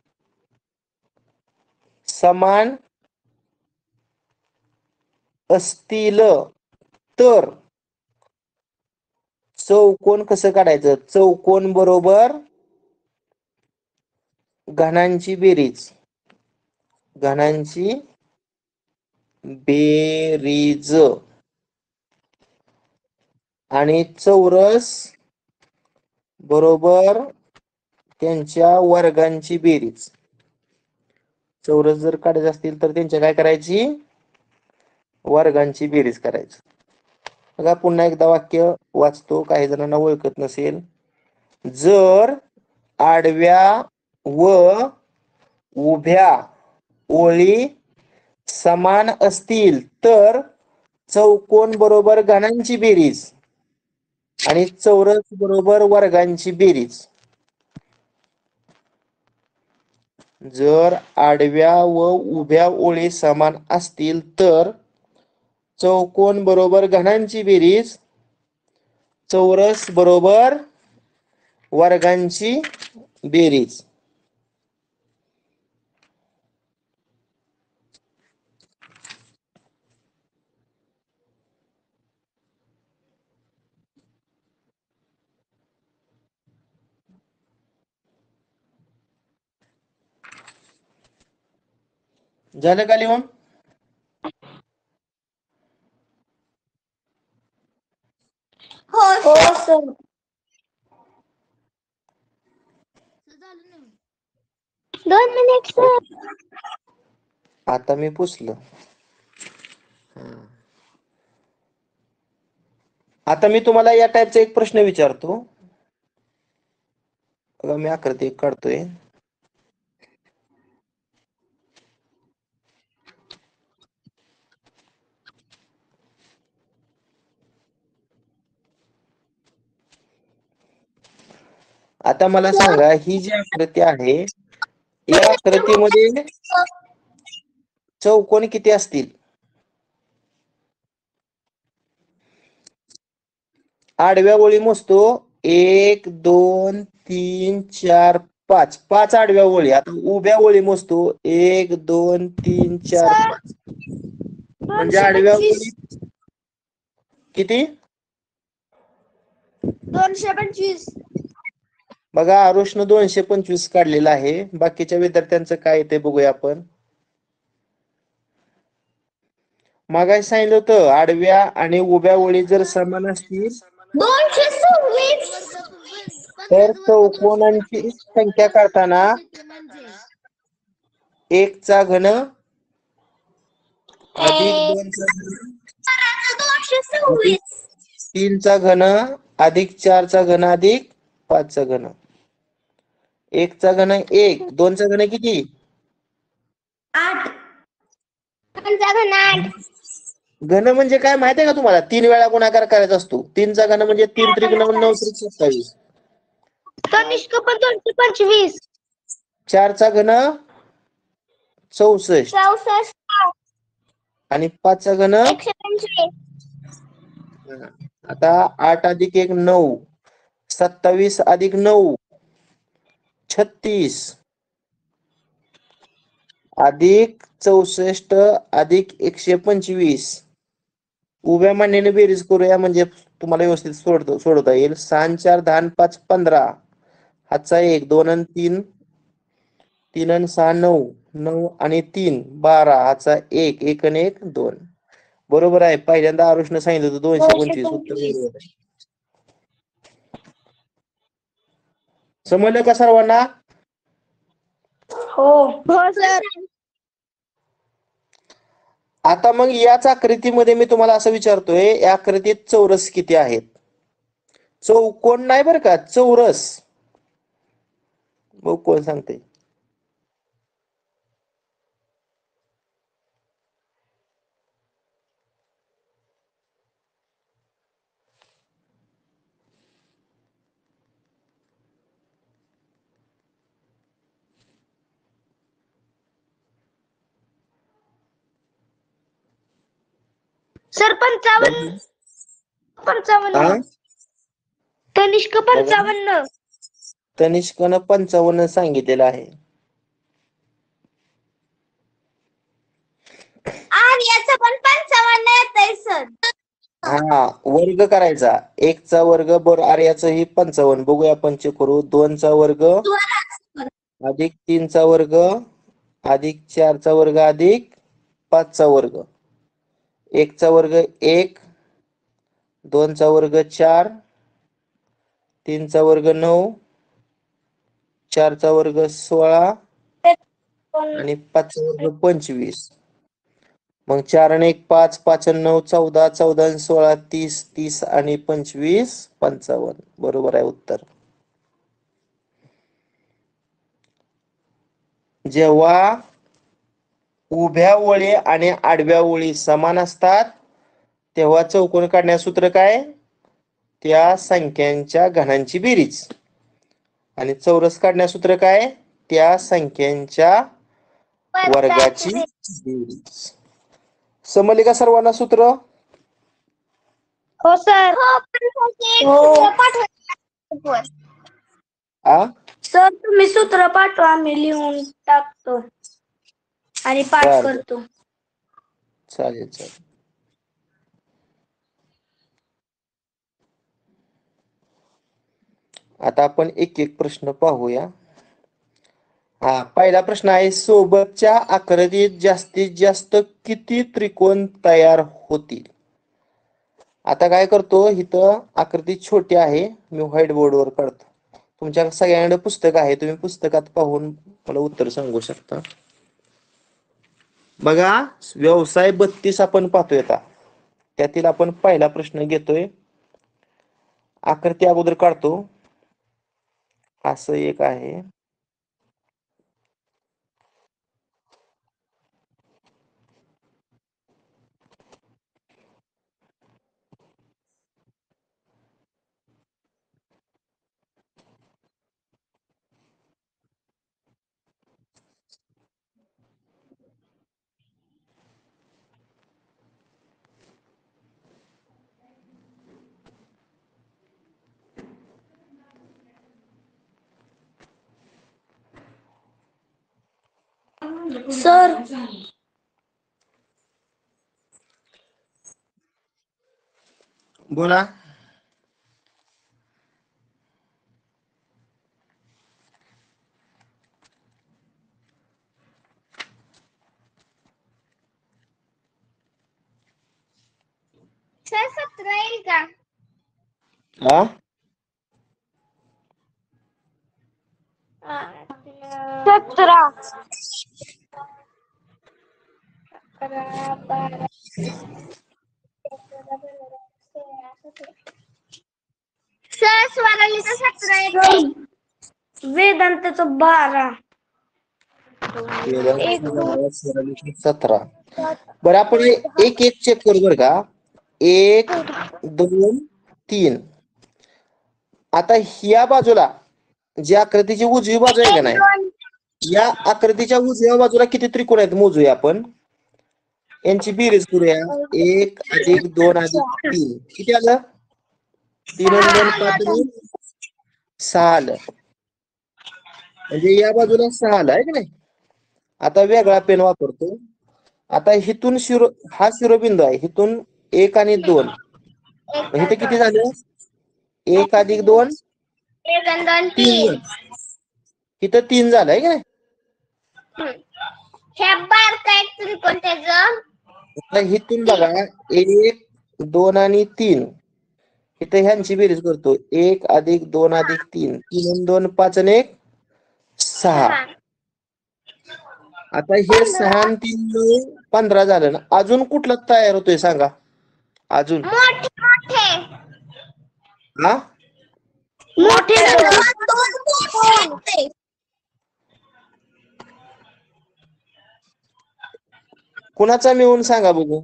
समान असतील तर चौकोन कसं काढायचं? चौकोन बरोबर घनांची बेरीज. घनांची बेरीज आणि चौरस बरोबर त्यांच्या वर्गांची बेरीज. चौरस जर काढायचे असतील तर त्यांच्या काय करायची? वर्गांची बेरीज करायची. बघा पुन्हा एकदा वाक्य वाचतो, काही जणांना ओळखत नसेल. जर आडव्या व उभ्या ओळी समान असतील तर चौकोन बरोबर घनांची बेरीज आणि चौरस बरोबर वर्गांची बेरीज. जर आडव्या व उभ्या ओळी समान असतील तर चौकोन बरोबर घनांची बेरीज, चौरस बरोबर वर्गांची बेरीज. झालं का लिहून? हो सर. दोन मिनिट सर. आता मी पुसलं. आता मी तुम्हाला या टाईपचा एक प्रश्न विचारतो. बघा मी आकृती एक काढतोय. आता मला सांगा ही जी आकृती आहे या आकृतीमध्ये चौकोन किती असतील? आडव्या ओळी मोजतो. एक दोन तीन चार पाच पाच आडव्या ओळी. आता उभ्या ओळी मोजतो. एक दोन तीन चार पाच. म्हणजे आडव्या ओळी किती? दोनशे पंचवीस. बघा आरुषनं दोनशे पंचवीस काढलेला आहे. बाकीच्या विद्यार्थ्यांचं काय ते बघूया आपण. मागाशी सांगितलं होतं आडव्या आणि उभ्या ओळी जर समान असतील दोनशे सव्वीस. तर चौकोनांची संख्या काढताना एक चा घन अधिक दोन चा घन दोनशे अधिक सव्वीस. तीन चा घन अधिक चार चा घन अधिक पाच चा घन. एक चा घन एक, दोन चा घन किती? आठ. दोनचा घन आठ. घन म्हणजे काय माहितीये का तुम्हाला? तीन वेळा गुणाकार करायचा असतो. तीनचा घन म्हणजे तीन त्रिक नऊ, नऊ त्रिक सत्तावीस. तनिष्क पण दोनशे पंचवीस. चारचा घन चौसष्ट चौसष्ट. आणि पाचचा घन एकशे पंचवीस. आता आठ अधिक एक नऊ, सत्तावीस अधिक नऊ छत्तीस अधिक चौसष्ट अधिक एकशे पंचवीस. उभ्या मांडणीने बेरीज करूया म्हणजे तुम्हाला व्यवस्थित सोडतो सोडवता येईल. सहा आणि चार दहा आणि पाच पंधरा. हातचा एक, दोन आणि तीन, तीन आणि सहा नऊ, नऊ आणि तीन बारा. हातचा एक, एक आणि एक दोन. बरोबर आहे. पहिल्यांदा आरुषनं सांगितलं होतं दोनशे पंचवीस. उत्तर बरोबर आहे. समजलं का सर्वांना? हो हो सर. आता मग याच आकृतीमध्ये मी तुम्हाला असं विचारतोय या आकृतीत चौरस किती आहेत? चौकोन नाही बरं का, चौरस. बघ कोण सांगते? सर पंचावन्न. पंचावन्न. तनिष्क पंचावन्न. तनिष्कनं पंचावन्न सांगितलेलं आहे. आर्याचं पण पंचावन्न येतंय सर. हा वर्ग करायचा. एक चा वर्ग बरोबर आर्याचं ही पंचावन्न. बघूया आपण चेक करू. दोन चा वर्ग अधिक तीन चा वर्ग अधिक चार चा वर्ग अधिक पाच चा वर्ग. एक चा वर्ग एक, दोन चा वर्ग चार, तीन चा वर्ग नऊ, चार चा वर्ग सोळा आणि पाच चा वर्ग पंचवीस. मग चार आणि एक पाच, पाच आणि नऊ चौदा, चौदा आणि सोळा तीस, तीस आणि पंचवीस पंचावन्न. बरोबर आहे उत्तर. जेव्हा उभ्या ओळी आणि आडव्या ओळी समान असतात तेव्हा चौकोन काढण्याचं सूत्र काय? त्या संख्यांच्या घनांची बेरीज. आणि चौरस काढण्याचं सूत्र काय? त्या संख्यांच्या वर्गाची बेरीज. समजले का सर्वांना सूत्र? हो सर. आ सर तुम्ही सूत्र पाठवा, आम्ही लिहून टाकतो आणि पाठ बर करतो. चालेल चालेल. आता आपण एक एक प्रश्न पाहूया. हा पहिला प्रश्न आहे सोबतच्या आकृतीत जास्तीत जास्त किती त्रिकोण तयार होतील? आता काय करतो इथं आकृती छोटी आहे मी व्हाईट बोर्डवर काढतो. तुमच्या सगळ्यांकडे पुस्तक आहे तुम्ही पुस्तकात पाहून मला उत्तर सांगू शकता. बघा व्यवसाय बत्तीस आपण पाहतोय आता. त्यातील आपण पहिला प्रश्न घेतोय. आकृती अगोदर काढतो. असं एक आहे. सर बोला. सर सतरा येईल का? हा सतरा अकरा बारा सर स्वरालीचा सतरा येईल. वेदांताचं बारा. एक दोन सतरा. बरं आपण एक एक चेक करू बरं का. एक दोन तीन. आता ह्या बाजूला जी आकृतीची उजवी बाजू आहे का नाही, या आकृतीच्या उजव्या बाजूला किती त्रिकोण आहेत मोजूया आपण. यांची बेरीज करूया. एक अधिक दोन अधिक तीन किती आलं? तीन आणि दोन पाच आणि सहा आलं. म्हणजे या बाजूला सहा आलं आहे की नाही. आता वेगळा पेन वापरतो. आता हिथून शिरो हा शिरोबिंदू आहे. हिथून एक आणि दोन इथे किती झालं? एक अधिक दोन एक आणि दोन तीन. तीन. इथं तीन झालं आहे की नाही. हे बारका एक त्रिकोण त्याचं. आता हिथून बघा एक दोन आणि तीन. इथे ह्यांची बेरीज करतो. एक अधिक दोन अधिक तीन. तीन आणि दोन पाच आणि एक सहा. आता हे सहा आणि तीन मिळून पंधरा झालं ना. अजून कुठला तयार होतोय सांगा अजून. मोठे मोठे हा मोठे दोन. कुणाचा मिळून सांगा बघू.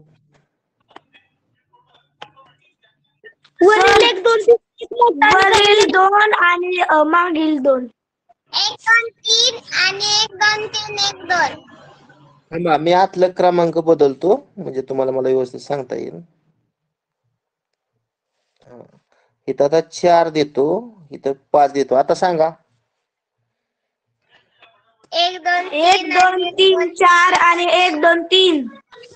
वरील एक दोन वरील दोन आणि मागील दोन. एक दोन तीन आणि एक दोन तीन एक दोन. थांबा मी आतलं क्रमांक बदलतो म्हणजे तुम्हाला मला व्यवस्थित सांगता येईल. इथं आता चार देतो, इथं पाच देतो. आता सांगा. एक दोन एक दोन तीन चार आणि एक दोन तीन.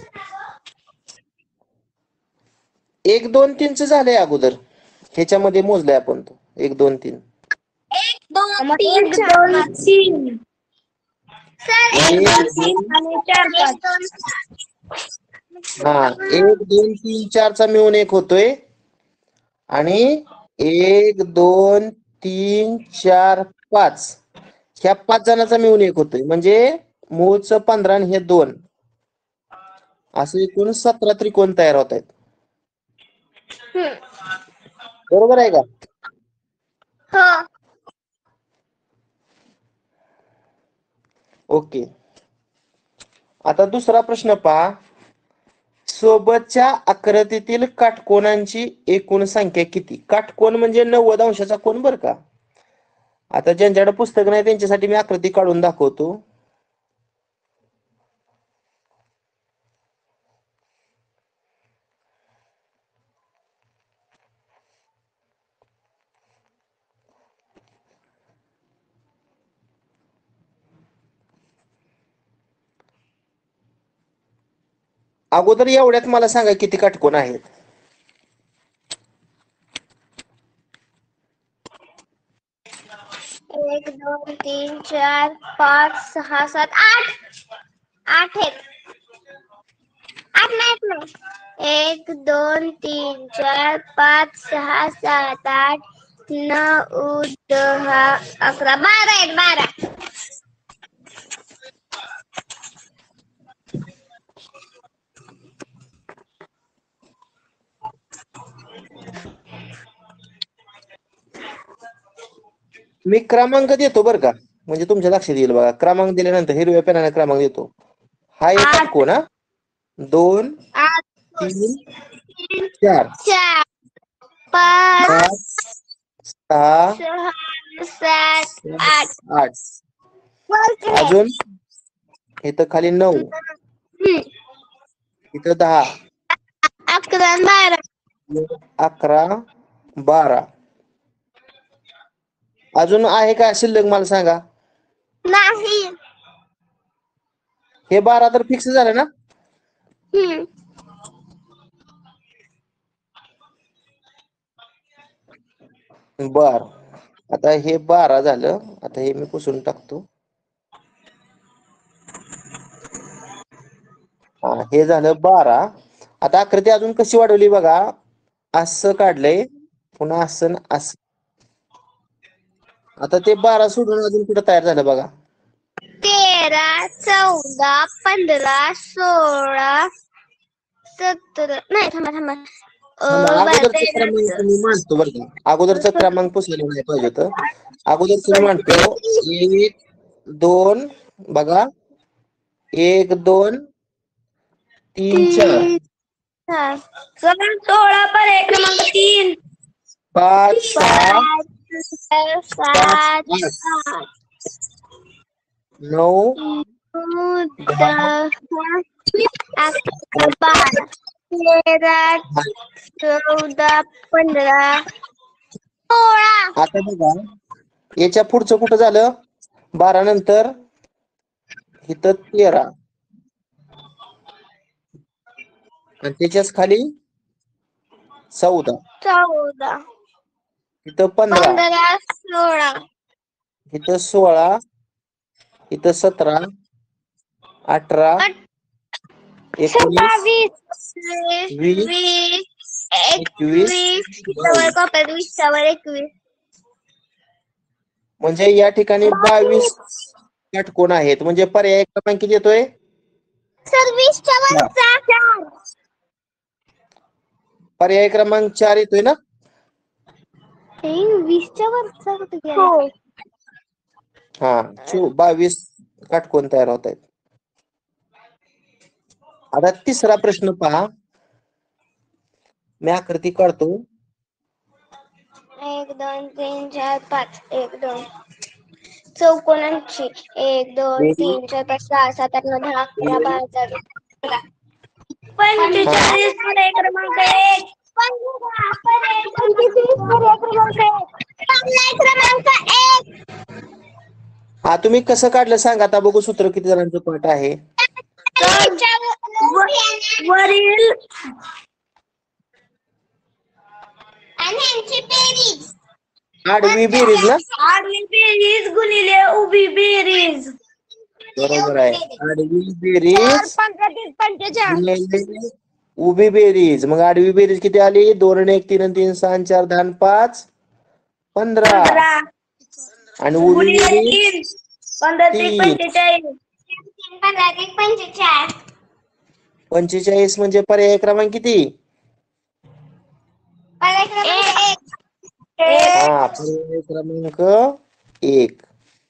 एक दोन तीनच झालंय अगोदर. ह्याच्यामध्ये मोजलंय आपण तो एक दोन तीन. एक दोन तीन चार तीन. सर एक दोन तीन आणि चार पाच. हा एक दोन तीन चारचा मिळून एक होतोय. आणि एक दोन तीन चार पाच ह्या पाच जणांचा मिळून एक होतोय. म्हणजे मूळचं पंधरा आणि हे दोन असे एकूण सतरा त्रिकोण तयार होत आहेत. बरोबर आहे का? हो. ओके. आता दुसरा प्रश्न पहा. सोबतच्या आकृतीतील काटकोनांची एकूण संख्या किती? काटकोन म्हणजे नव्वद अंशाचा कोन बर का. आता ज्यांच्याकडे पुस्तक नाही त्यांच्यासाठी मी आकृती काढून दाखवतो. अगोदर एवढ्यात मला सांगा किती काटकोन आहेत. एक दोन तीन चार पाच सहा सात आठ. आठ आहेत. आठ नाहीत ना. एक दोन तीन चार पाच सहा सात आठ नऊ दहा अकरा बारा आहेत बारा. मी क्रमांक देतो बरं का, म्हणजे तुमच्या लक्षात येईल बघा. क्रमांक दिल्यानंतर हिरव्या पेनाने क्रमांक देतो. हा एक आठ. षटकोन, हा दोन आठ, तीन चार चार, पाच, पाच सहा सहा, सात, आठ. आठ अजून इथं खाली नऊ, हम्म. इथं दहा, अकरा, बारा. अकरा बारा. अजून आहे का शिल्लक मला सांगा? नाही. हे बारा तर फिक्स झालं ना? हम्म. बर, आता हे बारा झालं. आता हे मी पुसून टाकतो. हा, हे झालं बारा. आता आकृती अजून कशी वाढवली बघा. असं काढलंय, पुन्हा असं असं. आता ते बारा सोडून अजून कुठं तयार झालं बघा. तेरा, चौदा, पंधरा, सोळा, सतरा. नाही, थांबा थांबा. अगोदरचा क्रमांक मी मांडतो बरं का. अगोदरचा क्रमांक पुसलेला नाही पाहिजे होतं. अगोदरच मी मांडतो. एक दोन बघा, एक दोन तीन चार सोळा पर एक क्रमांक तीन, पाच सहा सात, आठ नऊ दहा अकरा, बारा, तेरा, चौदा, पंधरा, सोळा. आता बघा, याच्या पुढचं कुठं झालं? बारा नंतर इथं तेरा आणि त्याच्याच खाली चौदा, चौदा, इथं पंधरा, पंधरा, सोळा, इथं सोळा, इथं सतरा, अठरा, एकोणीस, वीस, वीस, एकवीस, बावीस. कॉप्यात वीसच्या वर एकवीस. म्हणजे या ठिकाणी बावीस षटकोन आहेत. म्हणजे पर्याय क्रमांक किती येतोय? सर वीसच्या वर चार. पर्याय क्रमांक चार येतोय ना? वीसच्या वरचा कुठे गेला? हो. हा, बावीस षटकोन तयार होत आहेत. आता तिसरा प्रश्न पहा. मी आकृती काढतो. एक दोन तीन चार पाच. एक दोन चौकोनांची एक दोन तीन चार पाच सहा सात आठ नऊ दहा अकरा बारा तेरा पंचेचाळीस पर्याय क्रमांक एक. पर्याय क्रमांक एक. हा, तुम्ही कसं काढलं सांगा आता बघू. सूत्र किती जणांचं पाठ आहे? वरील आणि यांची बेरीज. आडवी बेरीज ना? आडवी बेरीज गुणिले उभी बेरीज. बरोबर आहे. आडवी बेरीज गुणिले उभी बेरीज. मग आडवी बेरीज किती आली? दोन आणि एक तीन आणि तीन सहा आणि चार दहा आणि पाच पंधरा. आणि उभी बेरीज पंचेचाळीस. पंचेचाळीस म्हणजे पर्याय क्रमांक किती? पर्याय क्रमांक एक. हा, पर्याय क्रमांक एक.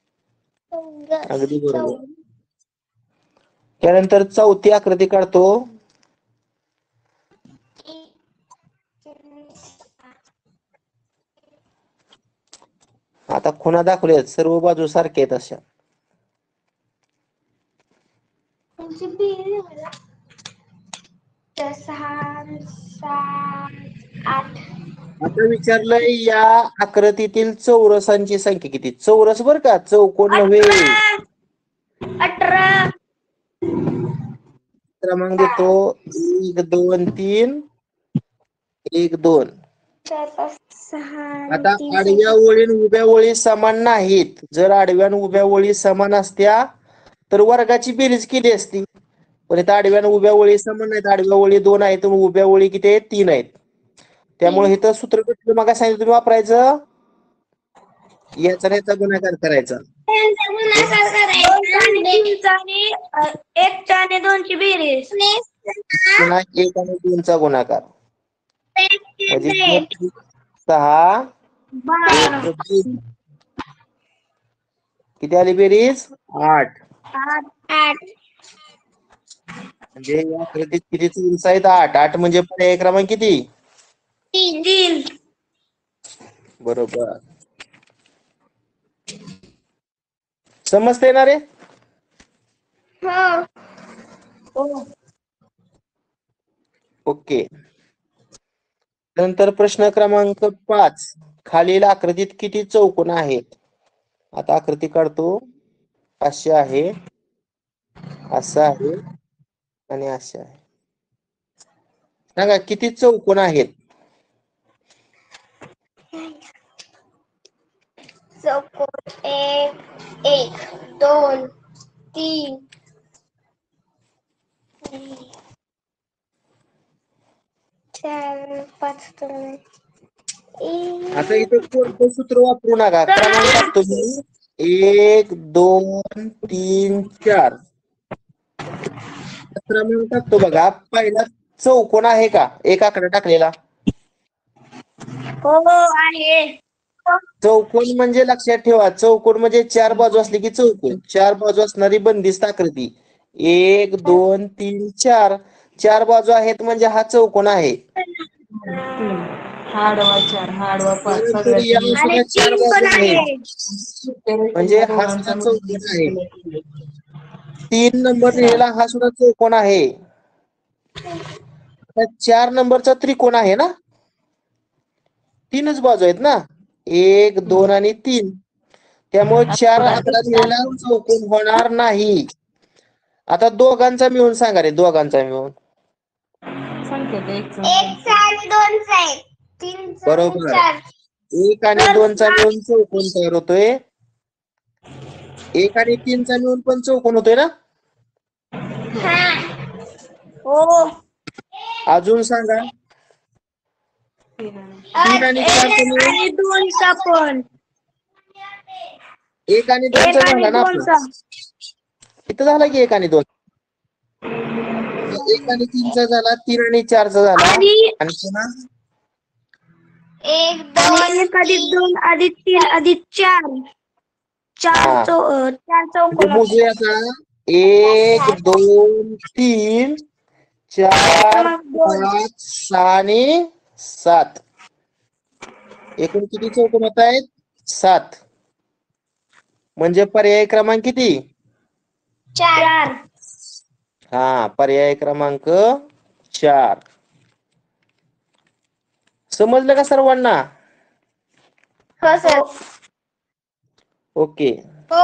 अगदी बरोबर. त्यानंतर चौथी आकृती काढतो. आता खुणा दाखवल्यात, सर्व बाजू सारख्या आहेत अशा. सहा सात आठ. आता विचारलंय या आकृतीतील चौरसांची संख्या किती? चौरस बर का, चौकोन नव्हे. अठरा. क्रमांक देतो. एक दोन तीन एक दोन. चार पाच सहा. आता आडव्या ओळी आणि उभ्या ओळी समान नाहीत. जर आडव्या आणि उभ्या ओळी समान असत्या तर वर्गाची बेरीज केली असती. पण इथं आडव्या आणि उभ्या ओळी समान नाहीत. आडव्या ओळी दोन आहेत, उभ्या ओळी किती आहेत? तीन आहेत. त्यामुळे इथं सूत्र कुठलं मग सांगितलं तुम्ही वापरायचं? याचा आणि याचा गुणाकार करायचा. एक आणि दोनची बेरीज. पुन्हा एक आणि दोनचा गुणाकार म्हणजे सहा. किती आली बेरीज? आठ. आठ आठ म्हणजे या आकृतीत किती चौरस आहेत? आठ. आठ म्हणजे पर्याय क्रमांक किती? तीन तीन बरोबर. समजते ना रे? हो हो. ओके. नंतर प्रश्न क्रमांक पाच. खालील आकृतीत किती चौकोन आहेत? आता आकृती काढतो. अशी आहे, असं आहे आणि अशी आहे. सांगा किती चौकोन आहेत? चौकोन एक एक दोन तीन चार पाच आता इथे कोणतं सूत्र वापरू नका. क्रमांक टाकतो मी. एक दोन तीन चार क्रमांक टाकतो बघा. पहिला चौकोन आहे का? एक आकडा टाकलेला. हो आहे. चौकोन म्हणजे लक्षात ठेवा, चौकोन म्हणजे चार बाजू असली की चौकोन. चार बाजू असणारी बंदिस्त आकृती. एक दोन तीन चार चार बाजू आहेत म्हणजे हा चौकोन आहे. हा आडवा चार, हा आडवा पाच. त्यानंतर सगळ्यात याला सुद्धा चार बाजू आहेत म्हणजे हा सुद्धा चौकोन आहे. तीन नंबर लिहिलेला हा सुद्धा चौकोन आहे. आता चार नंबरचा त्रिकोण आहे ना, तीनच बाजू आहेत ना, एक दोन आणि तीन. त्यामुळे चार आकडा दिलेला चौकोन होणार नाही. आता दोघांचा मिळून सांगा रे, दोघांचा मिळून. संख्येत एक एकचा आणि दोनचा आहे. तीनचा आणि बरोबर. चार. एक आणि दोनचा मिळून चौकोन तयार होतोय. एक आणि तीनचा मिळून पण चौकोन होतोय ना. हा. हो. अजून सांगा. तीन आणि चारचा मिळून आणि दोनचा पण. एक आणि दोनचा झाला ना आपला. इथं झाला की एक आणि दोन. एक आणि तीनचा झाला, तीन आणि चारचा झाला. आणि आणि पुन्हा एक दोन एक अधिक दोन अधिक तीन अधिक चार चार हा. चौ अं, चार म्हणजे चौकोन मोजूया आता. एक दोन तीन चार पाच सहा आणि सात. एकूण किती चौकोन होत आहेत? सात. म्हणजे पर्याय क्रमांक किती? चार. हा, पर्याय क्रमांक चार. समजलं का सर्वांना? हो सर. ओके. हो.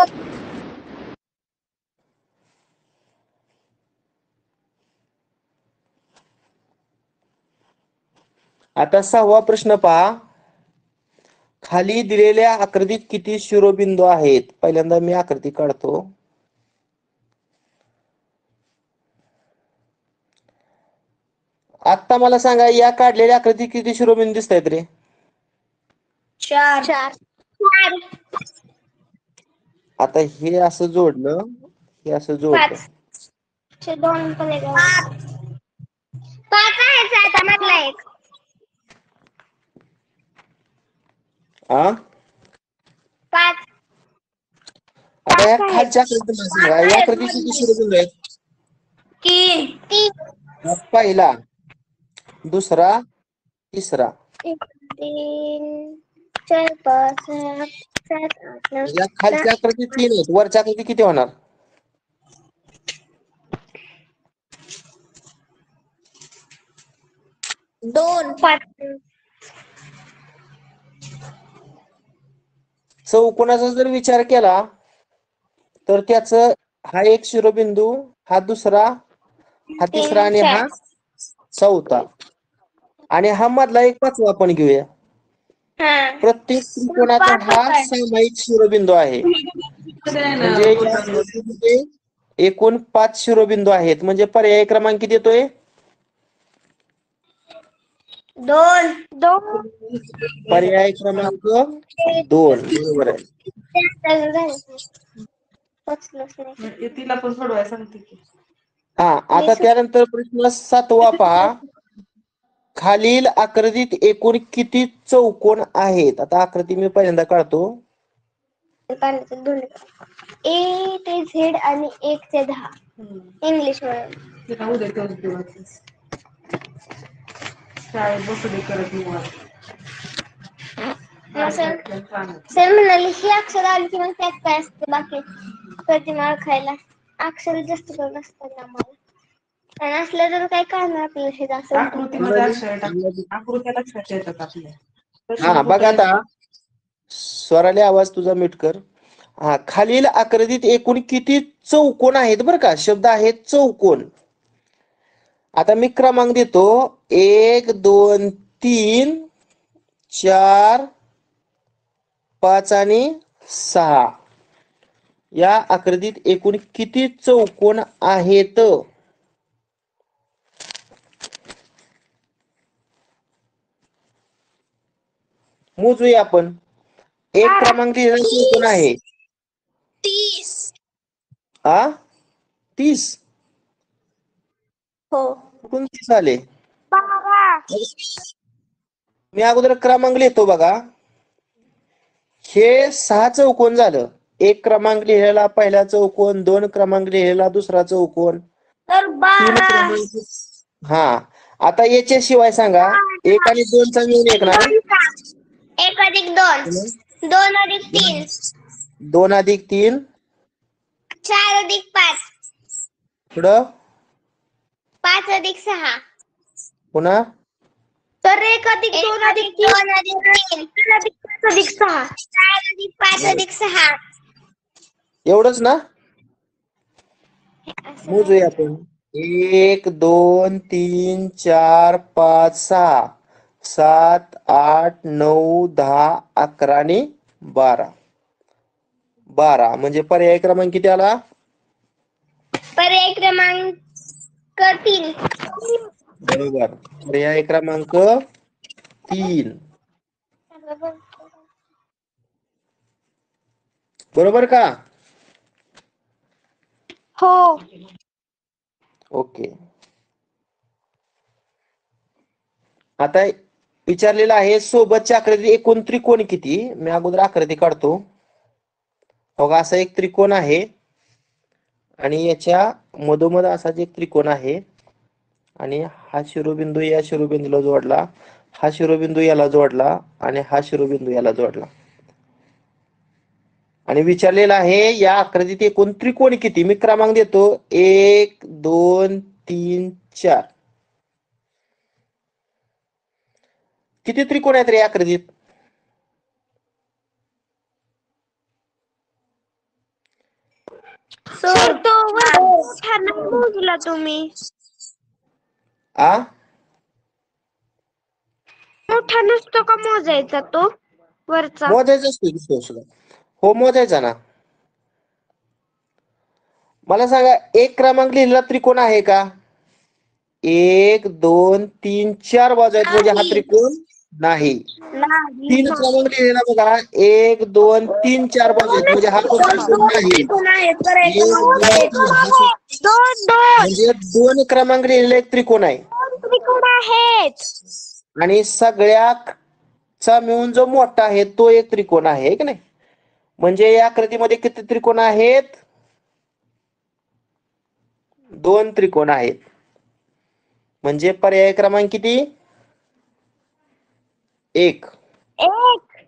आता सहावा प्रश्न पहा. खाली दिलेल्या आकृतीत किती शिरोबिंदू आहेत? पहिल्यांदा मी आकृती काढतो. आता मला सांगा, या काढलेल्या आकृतीत किती शिरोबिंदू दिसत आहेत रे? चार चार चार. आता हे असं जोडलं, हे असं जोडलं. पाच. दोन पण एक. पाच. पाच आहे आता मधला एक. आ? पाच. आता या पाच आहेत. खालच्या आकृतीत सांगा, या आकृतीत किती शिरोबिंदू आहेत? तीन तीन. पहिला, दुसरा, तिसरा. एक तीन चार पाच सहा सात आठ नऊ या खालच्या आकृतीत तीन आहेत, वरच्या आकृतीत किती होणार? दोन. पाच. चौकोनाचा जर विचार केला तर त्याच हा एक शिरोबिंदू, हा दुसरा, हा तिसरा आणि हा चौथा. आणि हा मधला एक पाचवा आपण घेऊया. प्रत्येक त्रिकोणाचा हा सामायिक शिरोबिंदू आहे. म्हणजे या आकृतीमध्ये एकूण पाच शिरोबिंदू आहेत. म्हणजे पर्याय क्रमांक किती येतोय? दोन. दोन. पर्याय क्रमांक दोन. बरोबर आहे. तिला पण सोडवायला सांगते की. हा, आता त्यानंतर प्रश्न सातवा पहा. खालील आकृतीत एकूण किती चौकोन आहेत? आता आकृती मी पहिल्यांदा काढतो. पाण्याचे दोन ए ते झेड आणि एक ते दहा इंग्लिश म्हणून तिला उद्या करून दिवस शाळेत बसू दे करत निवांत. सर सर म्हणाले ही अक्षर आली की मग त्यात काय असतं बाकी प्रतिमा ओळखायला अक्षर जास्त करून असतात आम्हाला आणि असलं तर काय कळणार आपल्याला हे जास्त आकृतीमध्ये अक्षर टाक आकृत्या लक्षात येतात आपल्या. हा बघ आता स्वराली आवाज तुझा मीट कर. हा खालील आकृतीत एकूण किती चौकोन आहेत बरं का शब्द आहेत चौकोन. आता मी क्रमांक देतो एक दोन तीन चार पाच आणि सहा. या आकृतीत एकूण किती चौकोन आहेत? मोजूया आपण. एक क्रमांक दिलेला चौकोन आहे तीस. हा तीस. हो कुठून तीस आले? बारा. मी अगोदर क्रमांक लिहितो बघा. हे सहा चौकोन झालं. एक क्रमांक लिहिलेला पहिला चौकोन, दोन क्रमांक लिहिलेला दुसरा चौकोन, तर तीन बारा. क्रमांक. हा आता याच्याशिवाय सांगा एक आणि दोनचा मिळून एक ना. एक अधिक दोन दोन अधिक तीन दोन अधिक तीन चार अधिक पाच पुढं पाच अधिक सहा पुन्हा तर एक अधिक दोन अधिक दोन अधिक तीन तीन अधिक पाच अधिक सहा चार अधिक पाच अधिक सहा. एवढंच ना. मोजूया आपण. एक दोन तीन चार पाच सहा सात आठ नऊ दहा अकरा आणि बारा. बारा म्हणजे पर्याय क्रमांक किती आला? पर्याय क्रमांक तीन. बरोबर पर्याय क्रमांक तीन. बरोबर का? हो. ओके. आता विचारलेलं आहे सोबतच्या आकृती एकूण त्रिकोण किती? मी अगोदर आकृती काढतो. बघा असा एक त्रिकोण आहे आणि याच्या मधोमध असाच एक त्रिकोण आहे आणि हा शिरोबिंदू या शिरोबिंदूला जोडला, हा शिरोबिंदू याला जोडला आणि हा शिरोबिंदू याला जोडला. आणि विचारलेलं आहे या आकृतीत एकूण त्रिकोण किती? मी क्रमांक देतो एक दोन तीन चार. किती त्रिकोण आहेत रे या आकृतीत? सर तो मोठा नाही मोजला तुम्ही. आ मोठा नसतो का मोजायचा तो वरचा? मोजायचा असतो की सुद्धा. हो मोजायचा ना. मला सांगा एक क्रमांक लिहिलेला त्रिकोण आहे का? एक दोन तीन चार बाजू आहेत म्हणजे हा त्रिकोण नाही. तीन क्रमांक लिहिलेला बघा एक दोन तीन चार बाजू आहेत म्हणजे हा त्रिकोण नाही. म्हणजे दोन क्रमांक लिहिलेला एक त्रिकोण आहे. त्रिकोण आहेत आणि सगळ्याचा मिळून जो मोठा आहे तो एक त्रिकोण आहे की नाही. म्हणजे या आकृतीमध्ये किती त्रिकोण आहेत? दोन त्रिकोण आहेत. म्हणजे पर्याय क्रमांक किती? एक. एक.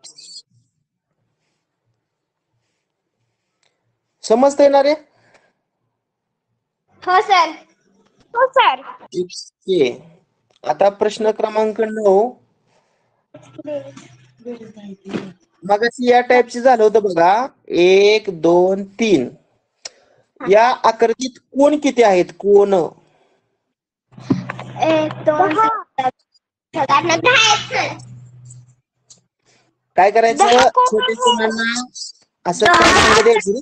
समजता येणार आहे? हो सर. हो सर. ओके. आता प्रश्न क्रमांक नऊ. मगाशी या टाईपचे झालं होतं बघा एक दोन तीन. या आकृतीत कोण किती आहेत? कोण? एक दोन काय करायचं? छोटे मुलांना असं क्रमांक द्यायचे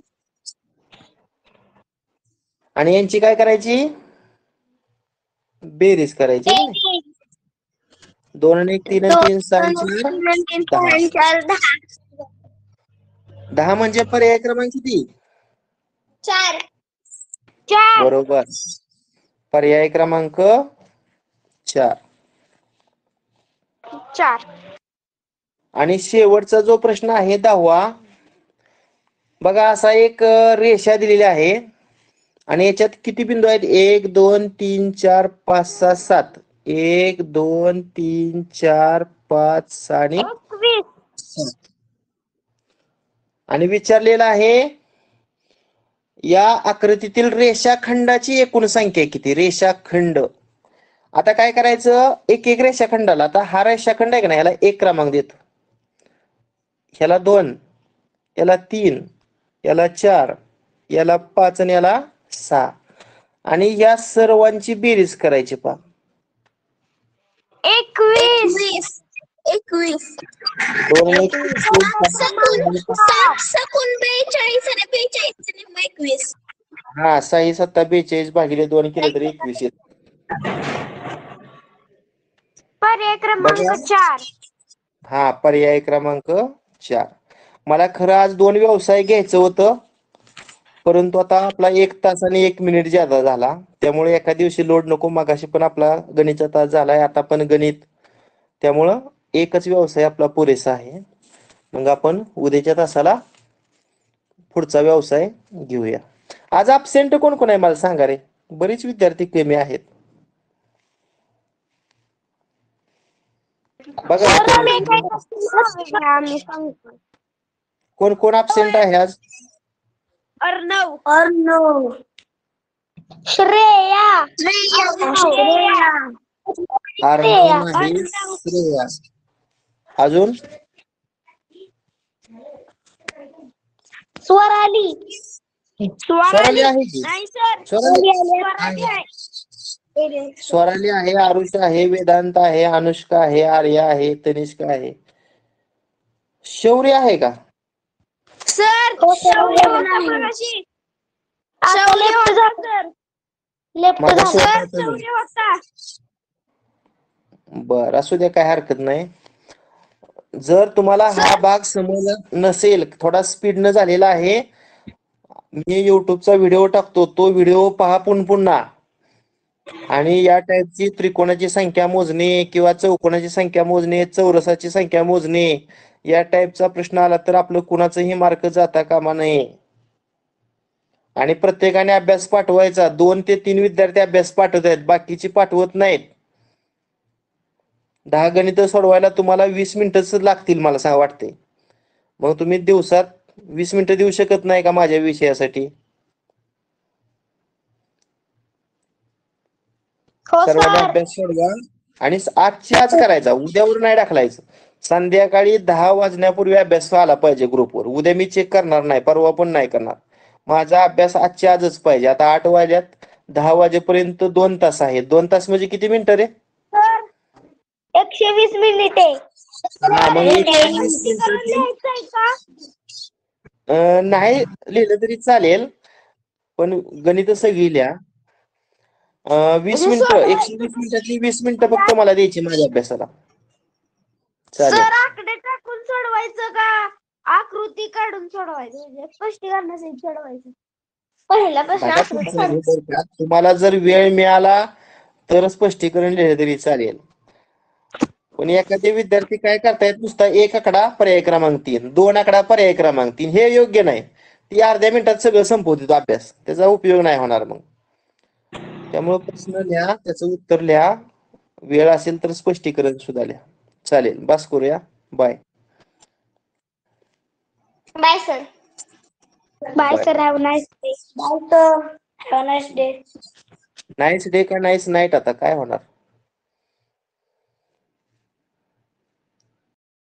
आणि यांची काय करायची? बेरीज करायची. दोन आणि एक तीन आणि तीन सहा चार दहा. दहा म्हणजे पर्याय क्रमांक किती? चार. चार. बरोबर पर्याय क्रमांक चार. चार. आणि शेवटचा जो प्रश्न आहे दहावा बघा असा एक अ, रेषा दिलेली आहे आणि याच्यात किती बिंदू आहेत? एक दोन तीन चार पाच सहा सात. एक दोन तीन चार पाच आणि एकवीस. आणि विचारलेलं आहे या आकृतीतील रेषाखंडाची एकूण संख्या किती? रेषाखंड. आता काय करायचं? एक एक रेषाखंडाला, आता हा रेषाखंड आहे का नाही, याला एक क्रमांक देतो, ह्याला दोन, याला तीन, याला चार, याला पाच आणि याला सहा. आणि या सर्वांची बेरीज करायची पहा. एकवीस. एकवीस. दोन आणि एक सकून सात सकून बेचाळीस आणि बेचाळीस आणि मग एकवीस. हा सहा सत्ता बेचाळीस भागिले दोन केले तरी एकवीस येत. पर्याय क्रमांक बघा. चार. हा पर्याय क्रमांक चार. मला खरं आज दोन व्यवसाय घ्यायचं होतं, परंतु आता आपला एक तास आणि एक मिनिट ज्यादा झाला, त्यामुळे एका दिवशी लोड नको. मगाशी पण आपला गणितचा तास झालाय, आता पण गणित, त्यामुळं एकच व्यवसाय आपला पुरेसा आहे. मग आपण उद्याच्या तासाला पुढचा व्यवसाय घेऊया. आज अबसेंट कोण कोण आहे मला सांगा रे? बरीच विद्यार्थी कमी आहेत बघा. कोण कोण अबसेंट आहे आज? अर्णव. अर्णव. श्रेया. श्रेया. अर्णव नाही, श्रेया. अजून स्वराली. स्वराली आहे की? नाही सर. स्वराली आहे. स्वराली आहे, आरुष आहे, वेदांत आहे, अनुष्का आहे, आर्या आहे, तनिष्का आहे. शौर्य आहे का? सर बर, असू द्या, काय हरकत नाही. जर तुम्हाला हा भाग समजत नसेल, थोडा स्पीड न झालेला आहे, मी युट्यूबचा व्हिडिओ टाकतो, तो व्हिडिओ पहा पुन्हा. आणि या टाईपची त्रिकोणाची संख्या मोजणे किंवा चौकोनाची संख्या मोजणे, चौरसाची संख्या मोजणे, या टाईपचा प्रश्न आला तर आपलं कुणाचंही मार्क जाता कामा नये. आणि प्रत्येकाने अभ्यास पाठवायचा. दोन ते तीन विद्यार्थी अभ्यास पाठवत आहेत, बाकीची पाठवत नाहीत. दहा गणित सोडवायला तुम्हाला वीस मिनिटच लागतील मला सांग वाटते. मग तुम्ही दिवसात वीस मिनिटं देऊ शकत नाही का माझ्या विषयासाठी? सर्वांनी अभ्यास सोडवा आणि आजची आज करायचा, उद्यावर नाही टाकलायचं. संध्याकाळी दहा वाजण्यापूर्वी अभ्यास आला पाहिजे ग्रुपवर. उद्या मी चेक करणार नाही, परवा पण नाही करणार. माझा अभ्यास आजची आजच पाहिजे. आता आठ वाजल्यात, दहा वाजेपर्यंत दोन तास आहे. दोन तास म्हणजे किती मिनिटं रे? एकशे वीस मिनिटे. नाही लिहिलं तरी चालेल, पण गणित सगळी लिहा. वीस मिनिटं, एकशे वीस मिनिटातली वीस मिनिटं फक्त मला द्यायची माझ्या अभ्यासाला. सर आकडे टाकून सोडवायचं का आकृती काढून सोडवायचं? म्हणजे स्पष्टीकरणासहित सोडवायचं. पहिला प्रश्न आकृती काढून. तुम्हाला जर वेळ मिळाला तर स्पष्टीकरण लिहिलं तरी चालेल. पण एखादे विद्यार्थी काय करतायत, नुसता एक आकडा पर्याय क्रमांक तीन, दोन आकडा पर्याय क्रमांक तीन, हे योग्य नाही. ती अर्ध्या मिनिटात सगळं संपवतो अभ्यास, त्याचा उपयोग नाही होणार मग. त्यामुळे प्रश्न लिहा, त्याचं उत्तर लिहा, वेळ असेल तर स्पष्टीकरण सुद्धा लिहा. चालेल, बस करूया. Bye bye sir. Bye sir. Have nice day. Bye sir. Have nice day. Nice day का नाईस नाईट, आता काय होणार?